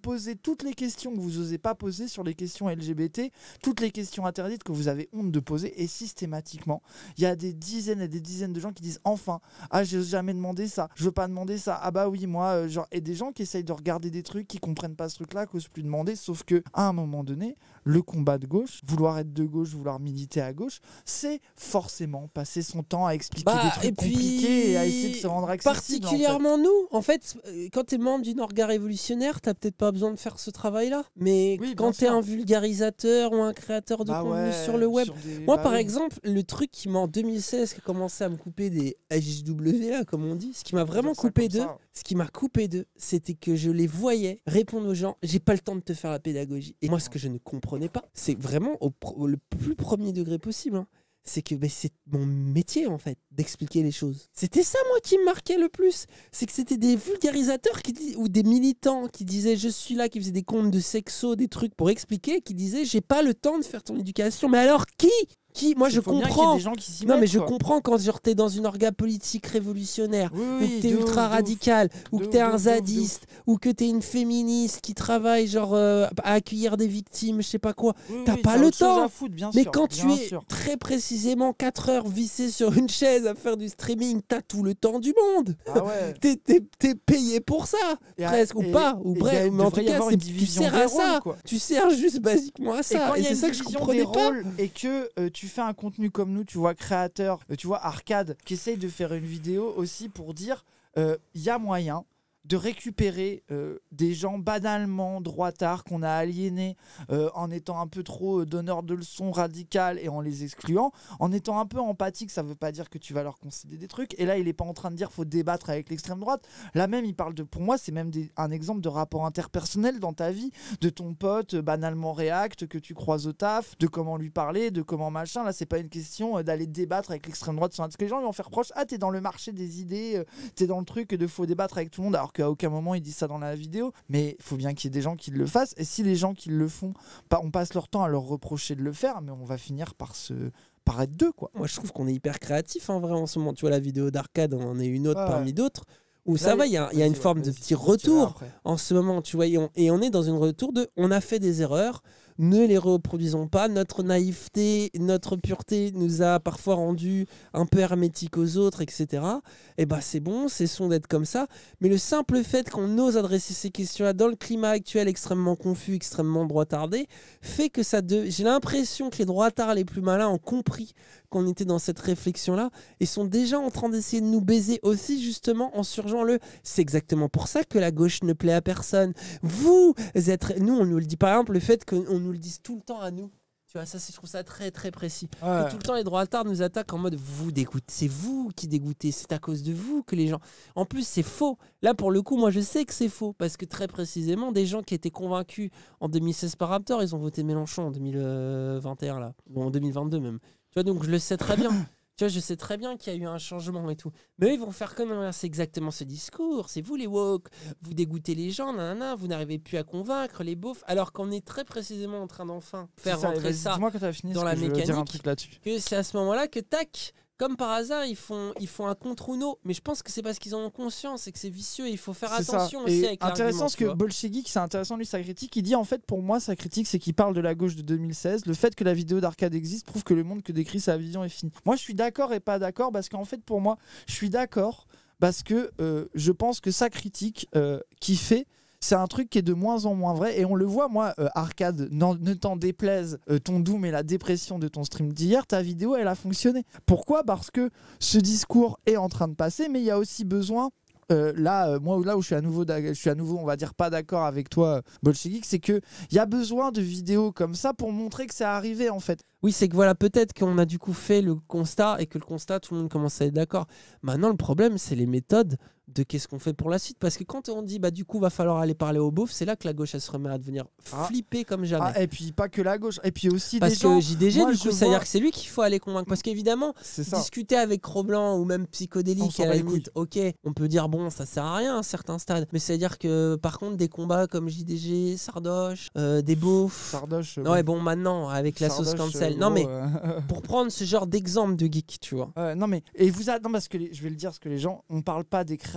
toutes les questions que vous osez pas poser sur les questions L G B T, toutes les questions interdites que vous avez honte de poser, et systématiquement, il y a des dizaines et des dizaines de gens qui disent enfin, ah j'ai jamais demandé ça, je veux pas demander ça, ah bah oui moi, euh, genre, et des gens qui essayent de regarder des trucs, qui comprennent pas ce truc-là, qui osent plus demander, sauf que à un moment donné, le combat de gauche, vouloir être de gauche, vouloir militer à gauche, c'est forcément passer son temps à expliquer Bah, des trucs et puis, compliqués et à essayer de se rendre accessible. Particulièrement nous, en fait, euh, quand t'es membre d'une orga révolutionnaire, t'as peut-être pas besoin de faire ce travail-là. Mais Oui, quand bien t'es sûr. un vulgarisateur ou un créateur de Bah contenu ouais, sur le web. sur des- Moi, bah par oui. exemple, le truc qui m'a en deux mille seize qui a commencé à me couper des H W, là, comme on dit, ce qui m'a vraiment Dire ça coupé comme d'eux, ça. ce qui m'a coupé d'eux, c'était que je les voyais répondre aux gens, j'ai pas le temps de te faire la pédagogie. Et moi, ce que je ne comprenais pas, c'est vraiment au, pro- au le plus premier degré possible, hein, c'est que ben, c'est mon métier, en fait, d'expliquer les choses. C'était ça, moi, qui me marquait le plus. C'est que c'était des vulgarisateurs qui dis- ou des militants qui disaient « je suis là », qui faisaient des comptes de sexo, des trucs pour expliquer, qui disaient « j'ai pas le temps de faire ton éducation ». Mais alors, qui Qui Moi, Il je faut bien qu'il y ait comprends. des gens qui s'y Non, mais mettent, je quoi. comprends quand genre t'es dans une orga politique révolutionnaire, Oui, ou oui, que t'es de ouf, ultra de ouf. radical, ou De que ouf, t'es de un ouf, de ouf, de ouf. zadiste, ou que t'es une féministe qui travaille genre euh, à accueillir des victimes, je sais pas quoi. Oui, T'as oui, pas t'as le autre chose temps. à foutre, bien Mais sûr, quand tu bien es sûr. très précisément quatre heures vissé sur une chaise à faire du streaming, t'as tout le temps du monde. Ah ouais. T'es, t'es- t'es payé pour ça, Et- presque, ou et- pas, ou et bref, il y a- mais en tout devrait y cas, avoir c'est- une tu division sers des à rôles, ça. quoi. Tu sers juste basiquement à Et ça. quand Et, il y a c'est une ça que je division comprenais des pas. rôles et que euh, tu fais un contenu comme nous, tu vois, créateur, euh, tu vois, Arcade, qui essaye de faire une vidéo aussi pour dire il y a moyen de récupérer euh, des gens banalement droitards qu'on a aliénés euh, en étant un peu trop euh, donneur de leçons radicales et en les excluant, en étant un peu empathique. Ça veut pas dire que tu vas leur concéder des trucs, et là il est pas en train de dire faut débattre avec l'extrême droite. Là même il parle de, pour moi c'est même des- un exemple de rapport interpersonnel dans ta vie, de ton pote euh, banalement réacte que tu croises au taf, de comment lui parler, de comment machin. Là c'est pas une question euh, d'aller débattre avec l'extrême droite sur un... Parce que les gens ils vont faire proche, ah t'es dans le marché des idées, euh, t'es dans le truc de faut débattre avec tout le monde, alors qu'à aucun moment ils disent ça dans la vidéo. Mais il faut bien qu'il y ait des gens qui le fassent, et si les gens qui le font, pas, on passe leur temps à leur reprocher de le faire, mais on va finir par se par être deux, quoi. Moi, je trouve qu'on est hyper créatif en vrai en ce moment. Tu vois, la vidéo d'Arcade, on en est une autre Ouais. parmi d'autres. Où Là, ça va, il y a, il y a une vas-y, forme ouais, de vas-y, petit je dirai retour après. en ce moment, tu vois. Et on, et on est dans une retour de on a fait des erreurs, ne les reproduisons pas. Notre naïveté, notre pureté nous a parfois rendus un peu hermétiques aux autres, et cetera. Et bah c'est bon, cessons d'être comme ça. Mais le simple fait qu'on ose adresser ces questions-là dans le climat actuel extrêmement confus, extrêmement droitardé, fait que ça... De... J'ai l'impression que les droitards les plus malins ont compris qu'on était dans cette réflexion-là et sont déjà en train d'essayer de nous baiser aussi, justement, en surgeant le... C'est exactement pour ça que la gauche ne plaît à personne. Vous êtes... Nous, on nous le dit, par exemple, le fait qu'on nous le dise tout le temps à nous. Tu vois, ça, c'est- je trouve ça très, très précis. Ouais. Que tout le temps, les droitards nous attaquent en mode vous dégoûtez. C'est vous qui dégoûtez. C'est à cause de vous que les gens. En plus, c'est faux. Là, pour le coup, moi, je sais que c'est faux. Parce que très précisément, des gens qui étaient convaincus en deux mille seize par Raptor, ils ont voté Mélenchon en deux mille vingt et un, là. Ou en deux mille vingt-deux, même. Tu vois, donc je le sais très bien. Tu vois, je sais très bien qu'il y a eu un changement et tout. Mais eux, ils vont faire comme hein, c'est exactement ce discours. C'est vous les woke. Vous dégoûtez les gens, nanana, vous n'arrivez plus à convaincre les beaufs. Alors qu'on est très précisément en train d'enfin faire C'est ça, rentrer vas-y, ça dis-moi quand t'as fini, dans parce la que je veux dire un mécanique. truc là-dessus. que c'est à ce moment-là que tac, comme par hasard, ils font, ils font un contre Uno. Mais je pense que c'est parce qu'ils en ont conscience et que c'est vicieux et il faut faire C'est ça. attention aussi Et avec intéressant l'argument, ce tu que vois. Bolchegeek, c'est intéressant lui sa critique. Il dit en fait pour moi sa critique c'est qu'il parle de la gauche de deux mille seize. Le fait que la vidéo d'Arcade existe prouve que le monde que décrit sa vision est fini. Moi je suis d'accord et pas d'accord parce qu'en fait pour moi je suis d'accord parce que euh, je pense que sa critique euh, qui fait c'est un truc qui est de moins en moins vrai et on le voit. Moi euh, Arcade, n'en- ne t'en déplaise euh, ton doom et la dépression de ton stream d'hier, ta vidéo elle a fonctionné. Pourquoi? Parce que ce discours est en train de passer, mais il y a aussi besoin euh, là euh, moi là où je suis à nouveau d'ac- je suis à nouveau on va dire pas d'accord avec toi euh, Bolchegeek, c'est que il y a besoin de vidéos comme ça pour montrer que c'est arrivé en fait. Oui, c'est que voilà, peut-être qu'on a du coup fait le constat et que le constat, tout le monde commence à être d'accord. Maintenant, le problème, c'est les méthodes de qu'est-ce qu'on fait pour la suite. Parce que quand on dit, bah du coup, va falloir aller parler aux beaufs, c'est là que la gauche, elle se remet à devenir Ah. flippée comme jamais. Ah, et puis pas que la gauche, et puis aussi Parce des gens. que J D G, moi, du je coup, c'est-à-dire vois- que c'est lui qu'il faut aller convaincre. Parce qu'évidemment, c'est ça. discuter avec Cro-Blanc ou même On psychodélique, s'en à la bat les limite, ok, on peut dire bon, ça sert à rien à un certain stade. Mais c'est-à-dire que par contre, des combats comme J D G, Sardoche, euh, des beaufs. Sardoche. euh, Ouais, bon, maintenant, avec la sauce Sardoche, cancel. euh, non, gros, mais euh, pour prendre ce genre d'exemple de geek, tu vois. Ouais, non mais et vous a... non parce que les- je vais le dire parce que les gens on parle pas des créateurs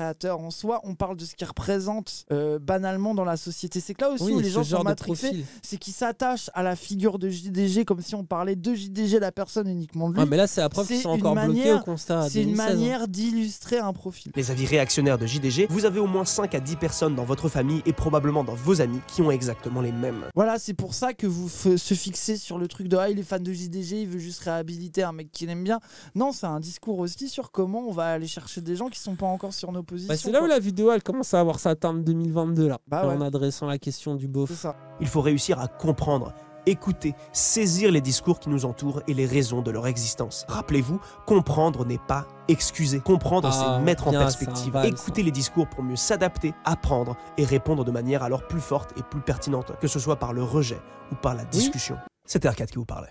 créateur en soi, on parle de ce qu'il représente euh, banalement dans la société. C'est que là aussi Oui, où les ce gens genre sont de matrixés, profil. c'est qu'ils s'attachent à la figure de J D G comme si on parlait de J D G, la personne uniquement de lui. Ouais, mais là, c'est la preuve qu'ils C'est sont une encore bloqués manière- au constat. C'est une deux mille seize, hein. manière d'illustrer un profil. Les avis réactionnaires de J D G, vous avez au moins cinq à dix personnes dans votre famille et probablement dans vos amis qui ont exactement les mêmes. Voilà, c'est pour ça que vous f- se fixez sur le truc de ah, il est fan de J D G, il veut juste réhabiliter un mec qu'il aime bien. Non, c'est un discours aussi sur comment on va aller chercher des gens qui sont pas encore sur nos positions. Bah, c'est là où quoi. la vidéo elle commence à avoir sa teinte deux mille vingt-deux là, Bah ouais. en adressant la question du beauf. C'est ça. Il faut réussir à comprendre, écouter, saisir les discours qui nous entourent et les raisons de leur existence. Rappelez-vous, comprendre n'est pas excuser. Comprendre, Ah, c'est mettre en bien, perspective, c'est un val, écouter les discours pour mieux s'adapter, apprendre et répondre de manière alors plus forte et plus pertinente, que ce soit par le rejet ou par la discussion. C'était Arcade qui vous parlait.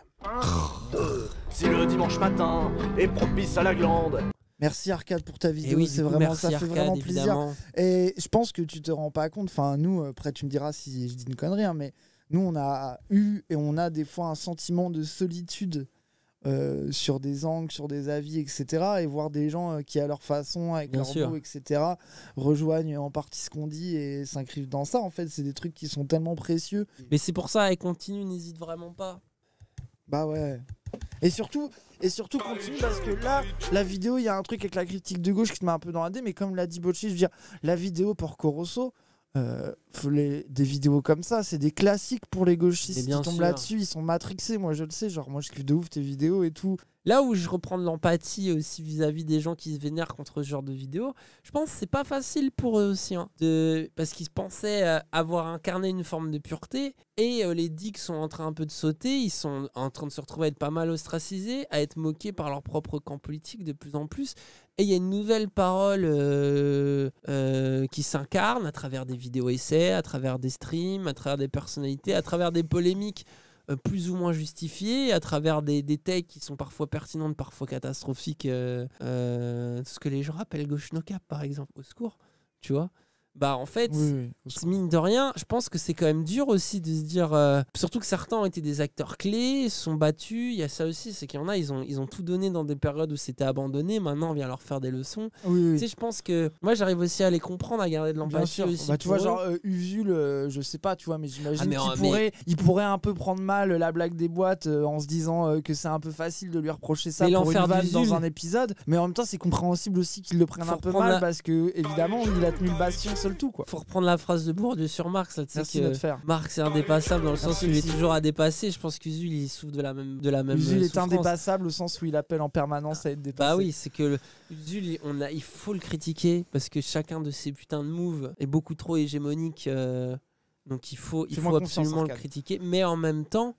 Si le dimanche matin est propice à la glande. Merci Arcade pour ta Et vidéo, oui, c'est du coup, vraiment merci ça fait Arcade, vraiment plaisir. évidemment. Et je pense que tu te rends pas compte, enfin nous, après tu me diras si je dis une connerie, hein, mais nous on a eu et on a des fois un sentiment de solitude euh, sur des angles, sur des avis, et cetera. Et voir des gens euh, qui à leur façon, avec Bien leurs sûr. mots, et cetera, rejoignent en partie ce qu'on dit et s'inscrivent dans ça. En fait, c'est des trucs qui sont tellement précieux. Mais c'est pour ça, et continue, n'hésite vraiment pas. Bah ouais. Et surtout, et surtout continue parce que là, la vidéo, il y a un truc avec la critique de gauche qui te met un peu dans la dé, mais comme l'a dit Bocci, je veux dire, la vidéo Porco Rosso, euh, faut les, des vidéos comme ça, c'est des classiques pour les gauchistes Mais qui bien tombent sûr. là-dessus, ils sont matrixés, moi je le sais, genre moi je kiffe de ouf tes vidéos et tout. Là où je reprends de l'empathie aussi vis-à-vis des gens qui se vénèrent contre ce genre de vidéos, je pense que c'est pas facile pour eux aussi. Hein, de... Parce qu'ils pensaient euh, avoir incarné une forme de pureté et euh, les dicks sont en train un peu de sauter, ils sont en train de se retrouver à être pas mal ostracisés, à être moqués par leur propre camp politique de plus en plus. Et il y a une nouvelle parole euh, euh, qui s'incarne à travers des vidéos essais, à travers des streams, à travers des personnalités, à travers des polémiques euh, plus ou moins justifiées, à travers des, des takes qui sont parfois pertinentes, parfois catastrophiques. Euh, euh, ce que les gens appellent gauche no cap, par exemple, au secours. Tu vois ? Bah en fait, Oui, oui, au secours. mine de rien, je pense que c'est quand même dur aussi de se dire, euh, surtout que certains ont été des acteurs clés, se sont battus, il y a ça aussi, c'est qu'il y en a, ils ont, ils ont tout donné dans des périodes où c'était abandonné, maintenant on vient leur faire des leçons. Oui, oui. Tu sais, je pense que moi j'arrive aussi à les comprendre, à garder de Bien l'empathie sûr. aussi. Bah, tu pour vois, eux. genre euh, Usul, euh, je sais pas, tu vois, mais j'imagine Ah, mais en- qu'il mais- pourrait, il pourrait un peu prendre mal la blague des boîtes euh, en se disant euh, que c'est un peu facile de lui reprocher ça Mais pour une l'enfer vanne d'Usul. dans un épisode. Mais en même temps, c'est compréhensible aussi qu'il le prenne Faut un peu reprendre mal la- parce que, évidemment, il a tenu le bastion seul tout, quoi. Faut reprendre la phrase de Bourdieu sur Marx, là, tu sais Merci que de le faire. Marx est indépassable dans le sens Merci où il est aussi. toujours à dépasser. Je pense qu'Usul il souffre de la même de la même Usul est souffrance. indépassable au sens où il appelle en permanence à être dépassé. Bah oui, c'est que le Usul, il- on a, il faut le critiquer parce que chacun de ses putains de moves est beaucoup trop hégémonique. euh, donc il faut, il Fais-moi faut confiance, absolument le Arcade. critiquer. Mais en même temps,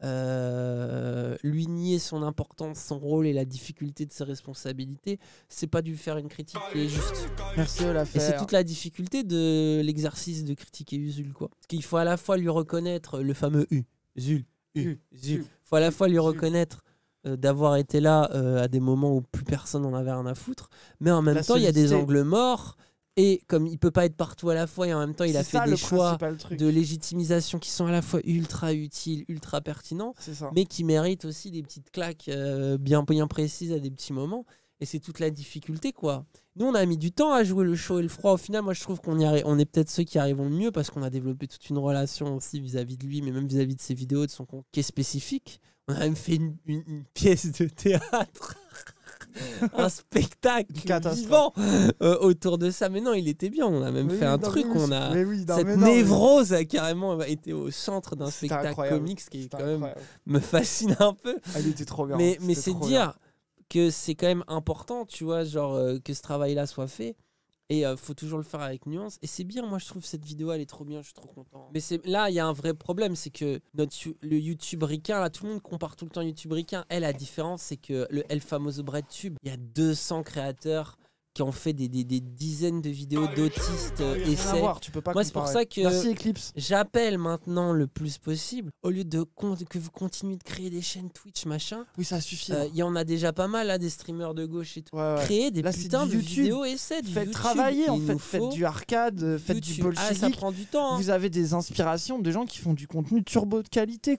euh, lui nier son importance, son rôle et la difficulté de ses responsabilités, c'est pas du faire une critique qui est juste. Merci de la Et c'est faire. toute la difficulté de l'exercice de critiquer Usul, quoi. Parce qu'il faut à la fois lui reconnaître le fameux U, Usul, U, U, Usul. U, faut à la fois lui Usul. reconnaître euh, d'avoir été là euh, à des moments où plus personne n'en avait rien à foutre, mais en même La temps il y a des solidité. angles morts et comme il peut pas être partout à la fois et en même temps il a C'est fait ça, des le choix principal truc. de légitimisation qui sont à la fois ultra utiles, ultra pertinents, C'est ça. mais qui méritent aussi des petites claques euh, bien, bien précises à des petits moments. Et c'est toute la difficulté, quoi. Nous, on a mis du temps à jouer le chaud et le froid. Au final, moi, je trouve qu'on y arri- on est peut-être ceux qui arrivons le mieux parce qu'on a développé toute une relation aussi vis-à-vis de lui, mais même vis-à-vis de ses vidéos, de son compte, qui est spécifique. On a même fait une, une- une pièce de théâtre, un spectacle Catastrophe. vivant euh, autour de ça. Mais non, il était bien. On a même Oui, fait oui, un non, truc. mais oui, On a mais oui, non, cette mais non, mais- névrose a carrément été au centre d'un C'était spectacle incroyable. comique, ce qui est C'était quand même incroyable. me fascine un peu. Ah, il était trop bien. Mais, mais C'était c'est trop bien. dire que c'est quand même important, tu vois, genre euh, que ce travail-là soit fait. Et euh, faut toujours le faire avec nuance. Et c'est bien, moi je trouve cette vidéo, elle est trop bien, je suis trop content. Mais c'est là, il y a un vrai problème, c'est que notre, you- le YouTube ricain, là, tout le monde compare tout le temps YouTube ricain. Elle, la différence, c'est que le El Famoso Breadtube, il y a deux cents créateurs qui ont fait des, des, des dizaines de vidéos d'autistes euh, Rien à essais. voir, tu peux pas Moi, c'est pour comparer. ça que- Merci Eclipse. J'appelle maintenant le plus possible, au lieu de con- que vous continuez de créer des chaînes Twitch, machin, Oui, ça suffit. euh, il y en a déjà pas mal, là, des streamers de gauche et tout. Ouais, ouais. Créer des Là, c'est putains du de YouTube. vidéos essais, du Faites YouTube. travailler en Il fait, nous faites faut du arcade, euh, faites du YouTube. Ah, ça bolchevique. prend du temps. hein. Vous avez des inspirations de gens qui font du contenu turbo de qualité, quoi.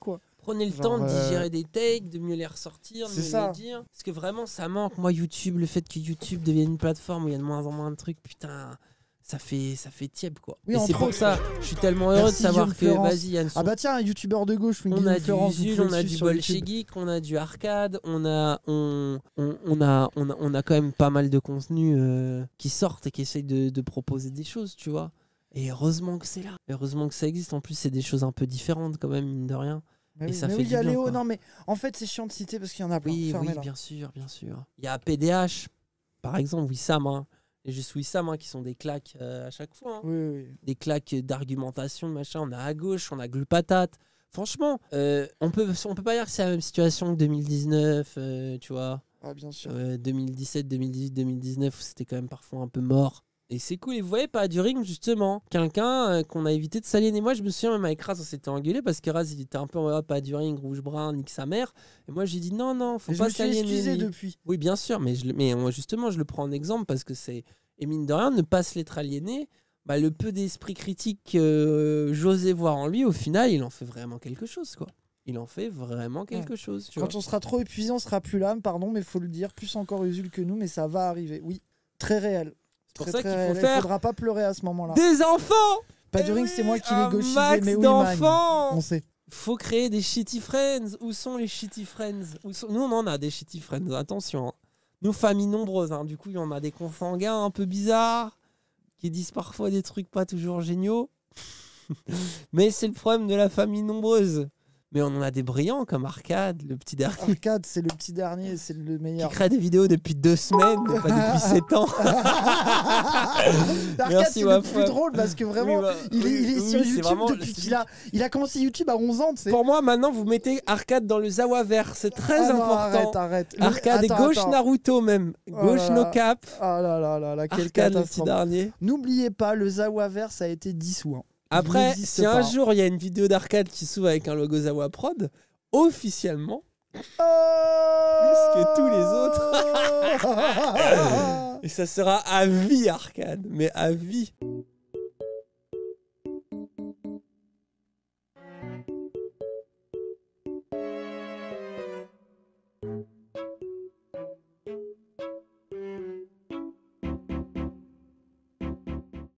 Prenez le Genre, temps de euh, digérer des takes, de mieux les ressortir, de C'est mieux ça. les dire. Parce que vraiment, ça manque. Moi, YouTube, le fait que YouTube devienne une plateforme où il y a de moins en moins de trucs, putain, ça fait, ça fait tiède, quoi. Oui, Et c'est entre pour autres. ça, je suis tellement heureux Merci, de savoir Guillaume que, Florence. vas-y, Yann, Ah bah tiens, un youtubeur de gauche, on Guillaume a du Florence, vous Usul, pouvez on le a suivre du sur YouTube. Bolchegeek, on a du Arcade, on a, on, on, on a, on a, on a quand même pas mal de contenus euh, qui sortent et qui essayent de, de proposer des choses, tu vois. Et heureusement que c'est là. Heureusement que ça existe. En plus, c'est des choses un peu différentes quand même, mine de rien. Mais Et oui, ça mais fait oui, du il y a bien, Léo. quoi. Non, mais en fait, c'est chiant de citer parce qu'il y en a plein. Oui, Fermez, oui, là. bien sûr, bien sûr. Il y a P D H, par exemple, Wissam, hein. Et juste Wissam, hein, qui sont des claques euh, à chaque fois. Hein. Oui, oui, oui. Des claques d'argumentation, machin. On a à gauche, on a Glue Patate. Franchement, euh, on peut, on peut pas dire que c'est la même situation que deux mille dix-neuf, euh, tu vois. Ah, bien sûr. Euh, deux mille dix-sept, deux mille dix-huit, deux mille dix-neuf, où c'était quand même parfois un peu mort. Et c'est cool. Et vous voyez, pas du ring, justement. Quelqu'un euh, qu'on a évité de s'aliéner. Moi, je me souviens, même avec Raz, on s'était engueulé parce que Raz, il était un peu en mode pas du ring, rouge-brun, nique sa mère. Et moi, j'ai dit non, non, faut Et je pas me suis s'aliéner. excusé lui. depuis. Oui, bien sûr, mais, je, le- mais moi, justement, je le prends en exemple parce que c'est. Et mine de rien, ne pas se l'être aliéné, bah, le peu d'esprit critique que j'osais voir en lui, au final, il en fait vraiment quelque chose, quoi. Il en fait vraiment quelque Ouais. chose, tu Quand vois. on sera trop épuisé, on sera plus là. Pardon, mais il faut le dire. Plus encore Usul que nous, mais ça va arriver. Oui, très réel. C'est pour Très, ça très qu'il réel. faut Il faire faudra pas pleurer à ce moment-là. des enfants. Pas du Eh ring, oui, c'est moi qui un l'ai gauchisé, max mais oui, Magne. d'enfants. On sait. Faut créer des shitty friends. Où sont les shitty friends? Où sont... Nous, on en a des shitty friends, attention. hein. Nous, famille nombreuse, hein. Du coup, il y en a des consanguins un peu bizarres qui disent parfois des trucs pas toujours géniaux. Mais c'est le problème de la famille nombreuse. Mais on en a des brillants comme Arcade, le petit dernier, Arcade, c'est le petit dernier, c'est le qui meilleur. crée des vidéos depuis deux semaines, mais pas depuis sept ans. Arcade, Merci, c'est le ma plus foi. drôle parce que vraiment, Oui, bah, il est, il est oui, sur oui, c'est YouTube vraiment- depuis c'est- qu'il a, il a commencé YouTube à onze ans, tu sais. Pour moi, maintenant, vous mettez Arcade dans le Zawaverse. C'est très Ah non, important. arrête, arrête. Le- Arcade attends, et gauche attends. Naruto même. Oh Gauche là là. no cap. Ah là là là là, quelle Arcade le petit catastrophe. dernier. N'oubliez pas, le Zawaverse a été dissous. hein. Il Après, n'existe si un pas. jour il y a une vidéo d'Arcade qui s'ouvre avec un logo Zawa Prod, officiellement, Oh plus que tous les autres, et ça sera à vie Arcade, mais à vie.